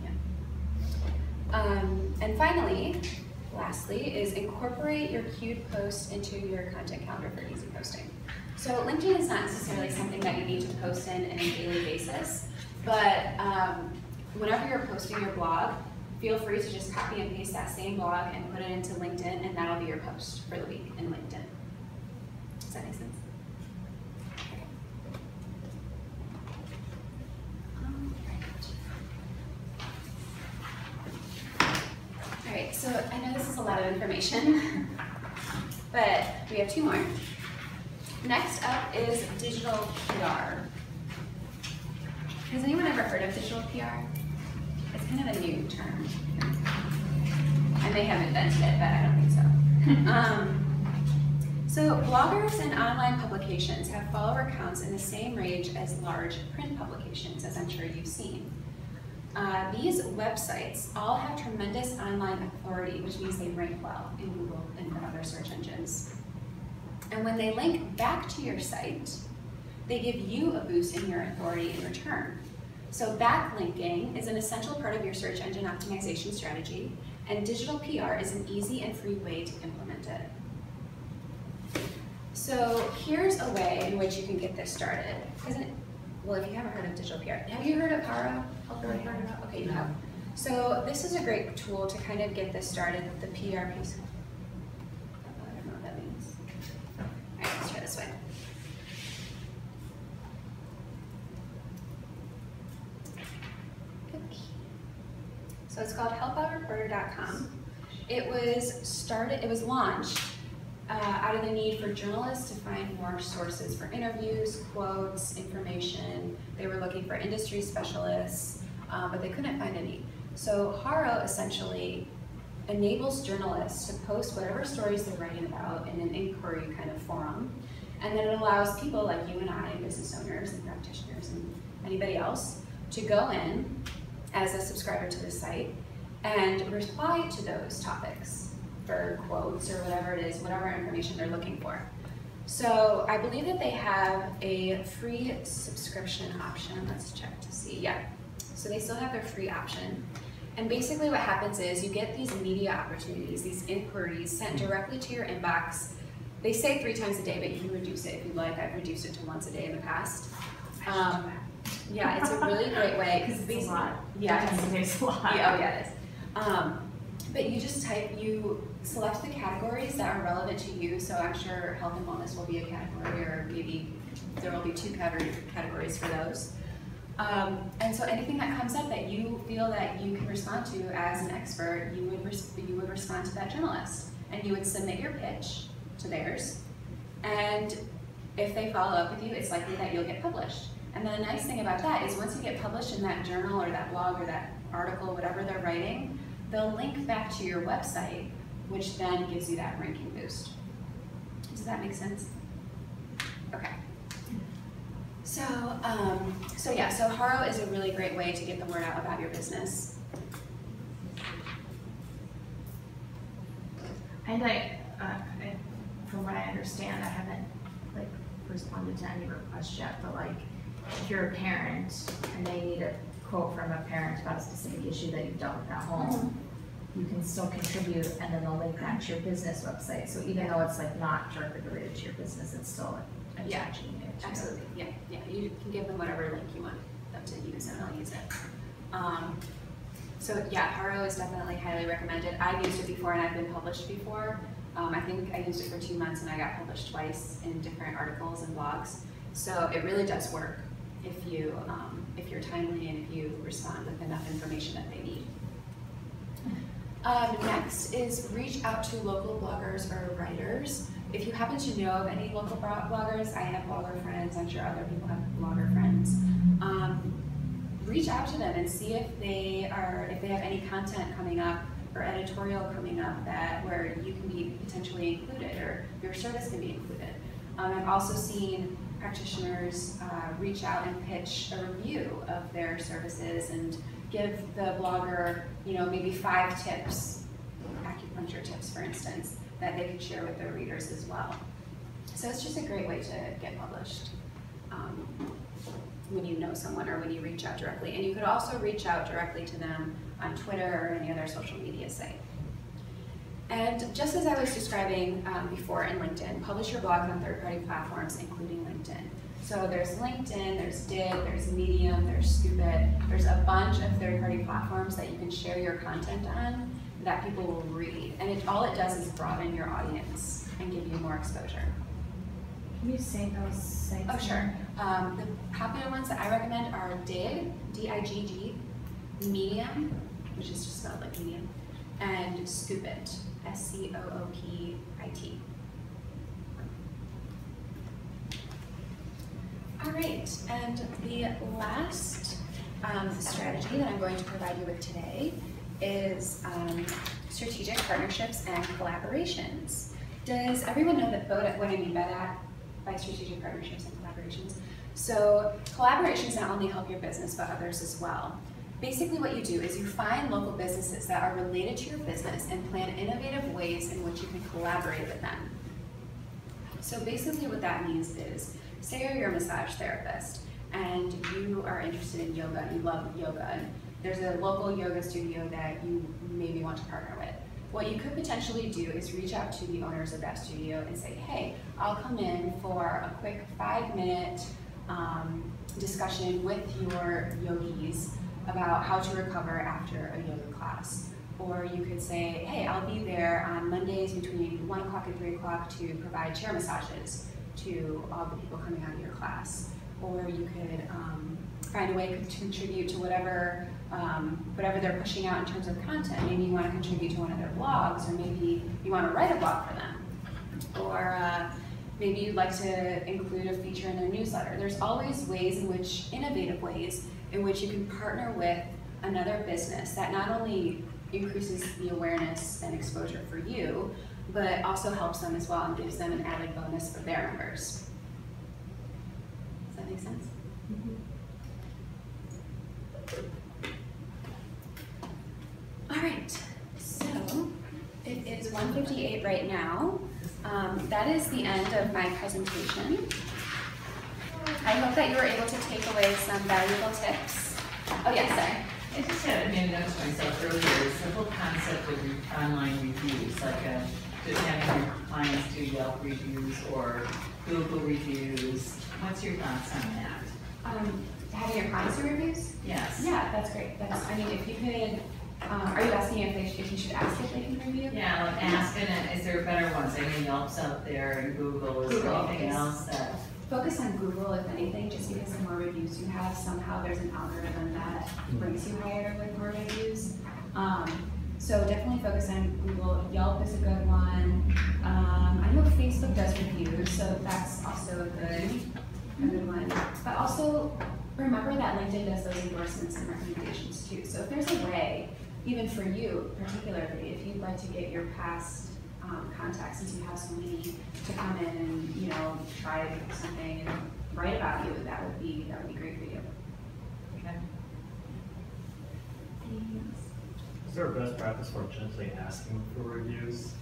S7: okay.
S1: Yeah. And finally, lastly, is incorporate your queued posts into your content calendar for easy posting. So LinkedIn is not necessarily something that you need to post in on a daily basis, but whenever you're posting your blog, feel free to just copy and paste that same blog and put it into LinkedIn, and that'll be your post for the week in LinkedIn. Does that make sense? All right, so I know this is a lot of information, but we have 2 more. Next up is digital PR. Has anyone ever heard of digital PR? It's kind of a new term. I may have invented it, but I don't think so. So bloggers and online publications have follower counts in the same range as large print publications, as I'm sure you've seen. These websites all have tremendous online authority, which means they rank well in Google and for other search engines. And when they link back to your site, they give you a boost in your authority in return. So backlinking is an essential part of your search engine optimization strategy, and digital PR is an easy and free way to implement it. So here's a way in which you can get this started. Well, if you haven't heard of digital PR, have you heard of Haro? Okay, you have. So this is a great tool to kind of get this started with the PR piece. I don't know what that means. All right, let's try this way. So it's called helpoutreporter.com. It was launched out of the need for journalists to find more sources for interviews, quotes, information. They were looking for industry specialists, but they couldn't find any. So Haro essentially enables journalists to post whatever stories they're writing about in an inquiry kind of forum. And then it allows people like you and I, business owners and practitioners and anybody else, to go in as a subscriber to the site and reply to those topics. for quotes or whatever it is, whatever information they're looking for. So I believe that they have a free subscription option. Let's check to see. Yeah, so they still have their free option. And basically what happens is you get these media opportunities, these inquiries sent directly to your inbox. They say 3 times a day, but you can reduce it if you'd like. I've reduced it to once a day in the past. Yeah, it's a really great way.
S2: Because it's a lot.
S1: Yeah,
S2: it's a lot.
S1: Yeah, oh yeah, it is. But you just you select the categories that are relevant to you. So I'm sure health and wellness will be a category, or maybe there will be 2 categories for those. And so anything that comes up that you feel that you can respond to as an expert, you would respond to that journalist, and you would submit your pitch to theirs. And if they follow up with you, it's likely that you'll get published. And the nice thing about that is once you get published in that journal or that blog or that article, whatever they're writing, they'll link back to your website, which then gives you that ranking boost. Does that make sense? Okay. So Haro is a really great way to get the word out about your business.
S2: And from what I understand, I haven't responded to any requests yet, but if you're a parent and they need a quote from a parent about a specific issue that you've dealt with at home, you can still contribute, and then they'll link that to your business website. So even though it's not directly related to your business, it's still attaching it.
S1: Absolutely, yeah. You can give them whatever link you want them to use, and they'll use it. So yeah, Haro is definitely highly recommended. I've used it before, and I've been published before. I think I used it for 2 months, and I got published twice in different articles and blogs. So it really does work if you're timely and if you respond with enough information that they need. Next is reach out to local bloggers or writers. If you happen to know of any local bloggers, I have blogger friends, I'm sure other people have blogger friends. Reach out to them and see if they have any content coming up or editorial coming up where you can be potentially included or your service can be included. I've also seen practitioners reach out and pitch a review of their services and give the blogger, maybe 5 tips, acupuncture tips, for instance, that they could share with their readers as well. So it's just a great way to get published when you know someone or when you reach out directly. And you could also reach out directly to them on Twitter or any other social media site. And just as I was describing before in LinkedIn, publish your blog on third-party platforms, including LinkedIn. So there's LinkedIn, there's Dig, there's Medium, there's Scoop.it. There's a bunch of third-party platforms that you can share your content on that people will read. And all it does is broaden your audience and give you more exposure.
S2: Can you say those sites?
S1: Oh, sure. The popular ones that I recommend are Dig, D-I-G-G, Medium, which is just spelled like medium, and Scoop.it, S-C-O-O-P-I-T. All right, and the last strategy that I'm going to provide you with today is strategic partnerships and collaborations. Does everyone know what I mean by that, by strategic partnerships and collaborations? So collaborations not only help your business, but others as well. Basically what you do is you find local businesses that are related to your business and plan innovative ways in which you can collaborate with them. So basically what that means is, say you're a massage therapist and you are interested in yoga and you love yoga, and there's a local yoga studio that you maybe want to partner with. What you could potentially do is reach out to the owners of that studio and say, hey, I'll come in for a quick 5-minute discussion with your yogis about how to recover after a yoga class. Or you could say, hey, I'll be there on Mondays between 1 o'clock and 3 o'clock to provide chair massages to all the people coming out of your class. Or you could find a way to contribute to whatever they're pushing out in terms of content. Maybe you want to contribute to one of their blogs, or maybe you want to write a blog for them. Or maybe you'd like to include a feature in their newsletter. There's always innovative ways in which you can partner with another business that not only increases the awareness and exposure for you, but also helps them as well and gives them an added bonus for their members. Does that make sense? Mm-hmm. All right, so it is 1:15 1:58 right now. That is the end of my presentation. I hope that you were able to take away some valuable tips. Oh, yes, sorry.
S7: I just had made a note to myself earlier, is the whole concept of online reviews, like just having your clients do Yelp reviews or Google reviews. What's your thoughts on that?
S1: Having your clients do reviews?
S7: Yes.
S1: Yeah, that's great. That's, I mean, if you could, are you asking if you should ask if they can review?
S7: Yeah, like asking, is there better ones? I mean, Yelp's out there and Google, is there
S1: Google
S7: anything
S1: is-
S7: else that?
S1: Focus on Google, if anything, just because the more reviews you have, somehow there's an algorithm that brings you higher with more reviews. So definitely focus on Google. Yelp is a good one. I know Facebook does reviews, so that's also a good one. But also remember that LinkedIn does those endorsements and recommendations too. So if there's a way, even for you particularly, if you'd like to get your past contacts, since you have so many, to come in and, you know, try something and write about you, that would be great for you.
S7: Okay.
S4: Is there a best practice for gently asking for reviews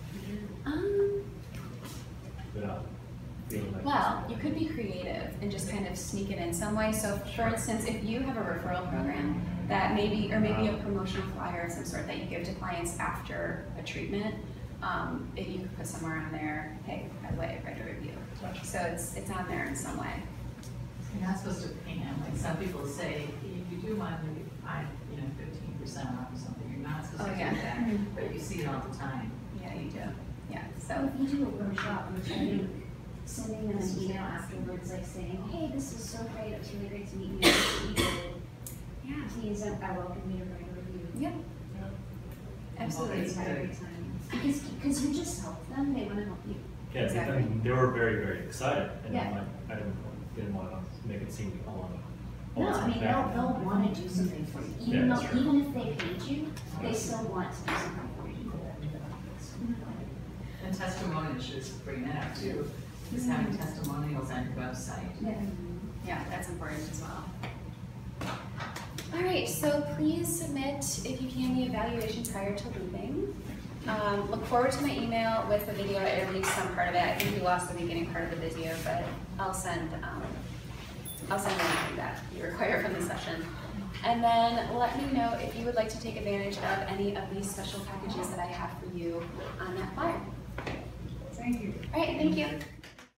S4: without feeling like?
S1: Well, you could be creative and just kind of sneak it in some way. So for instance, if you have a referral program that maybe, or maybe a promotional flyer of some sort that you give to clients after a treatment, if you could put somewhere on there, hey, by the way, write a review. So it's on there in some way.
S7: You're not supposed to pay them, like some people say, if you do want to maybe 15% off or something, you're not supposed to do that, but you see it all the time.
S1: Yeah, you do. Yeah,
S9: So
S1: so,
S9: if you do a workshop, I think sending them an email afterwards, like saying, hey, this was so great, it was really great to meet you, this is what you did. Yeah, please, I welcome you to write a review.
S1: yeah, absolutely.
S9: It's had a great time. Because you just help them, they want to help you.
S4: Yeah,
S1: Exactly.
S4: they were very, very excited, and
S1: Yeah.
S4: like, I didn't want to make it seem like,
S9: No, I mean, they'll want to do something for you, even
S4: Yeah,
S9: though,
S4: sure.
S9: even if they paid you, they still want to do something for you.
S7: And testimonials, should just bring that up too, is having testimonials on your website.
S1: Yeah, that's important as well. All right, so please submit, if you can, the evaluation prior to leaving. Look forward to my email with the video, or at least some part of it. I think we lost the beginning part of the video, but I'll send anything that you require from the session. And then let me know if you would like to take advantage of any of these special packages that I have for you on that flyer.
S6: Thank you.
S1: All right, thank you.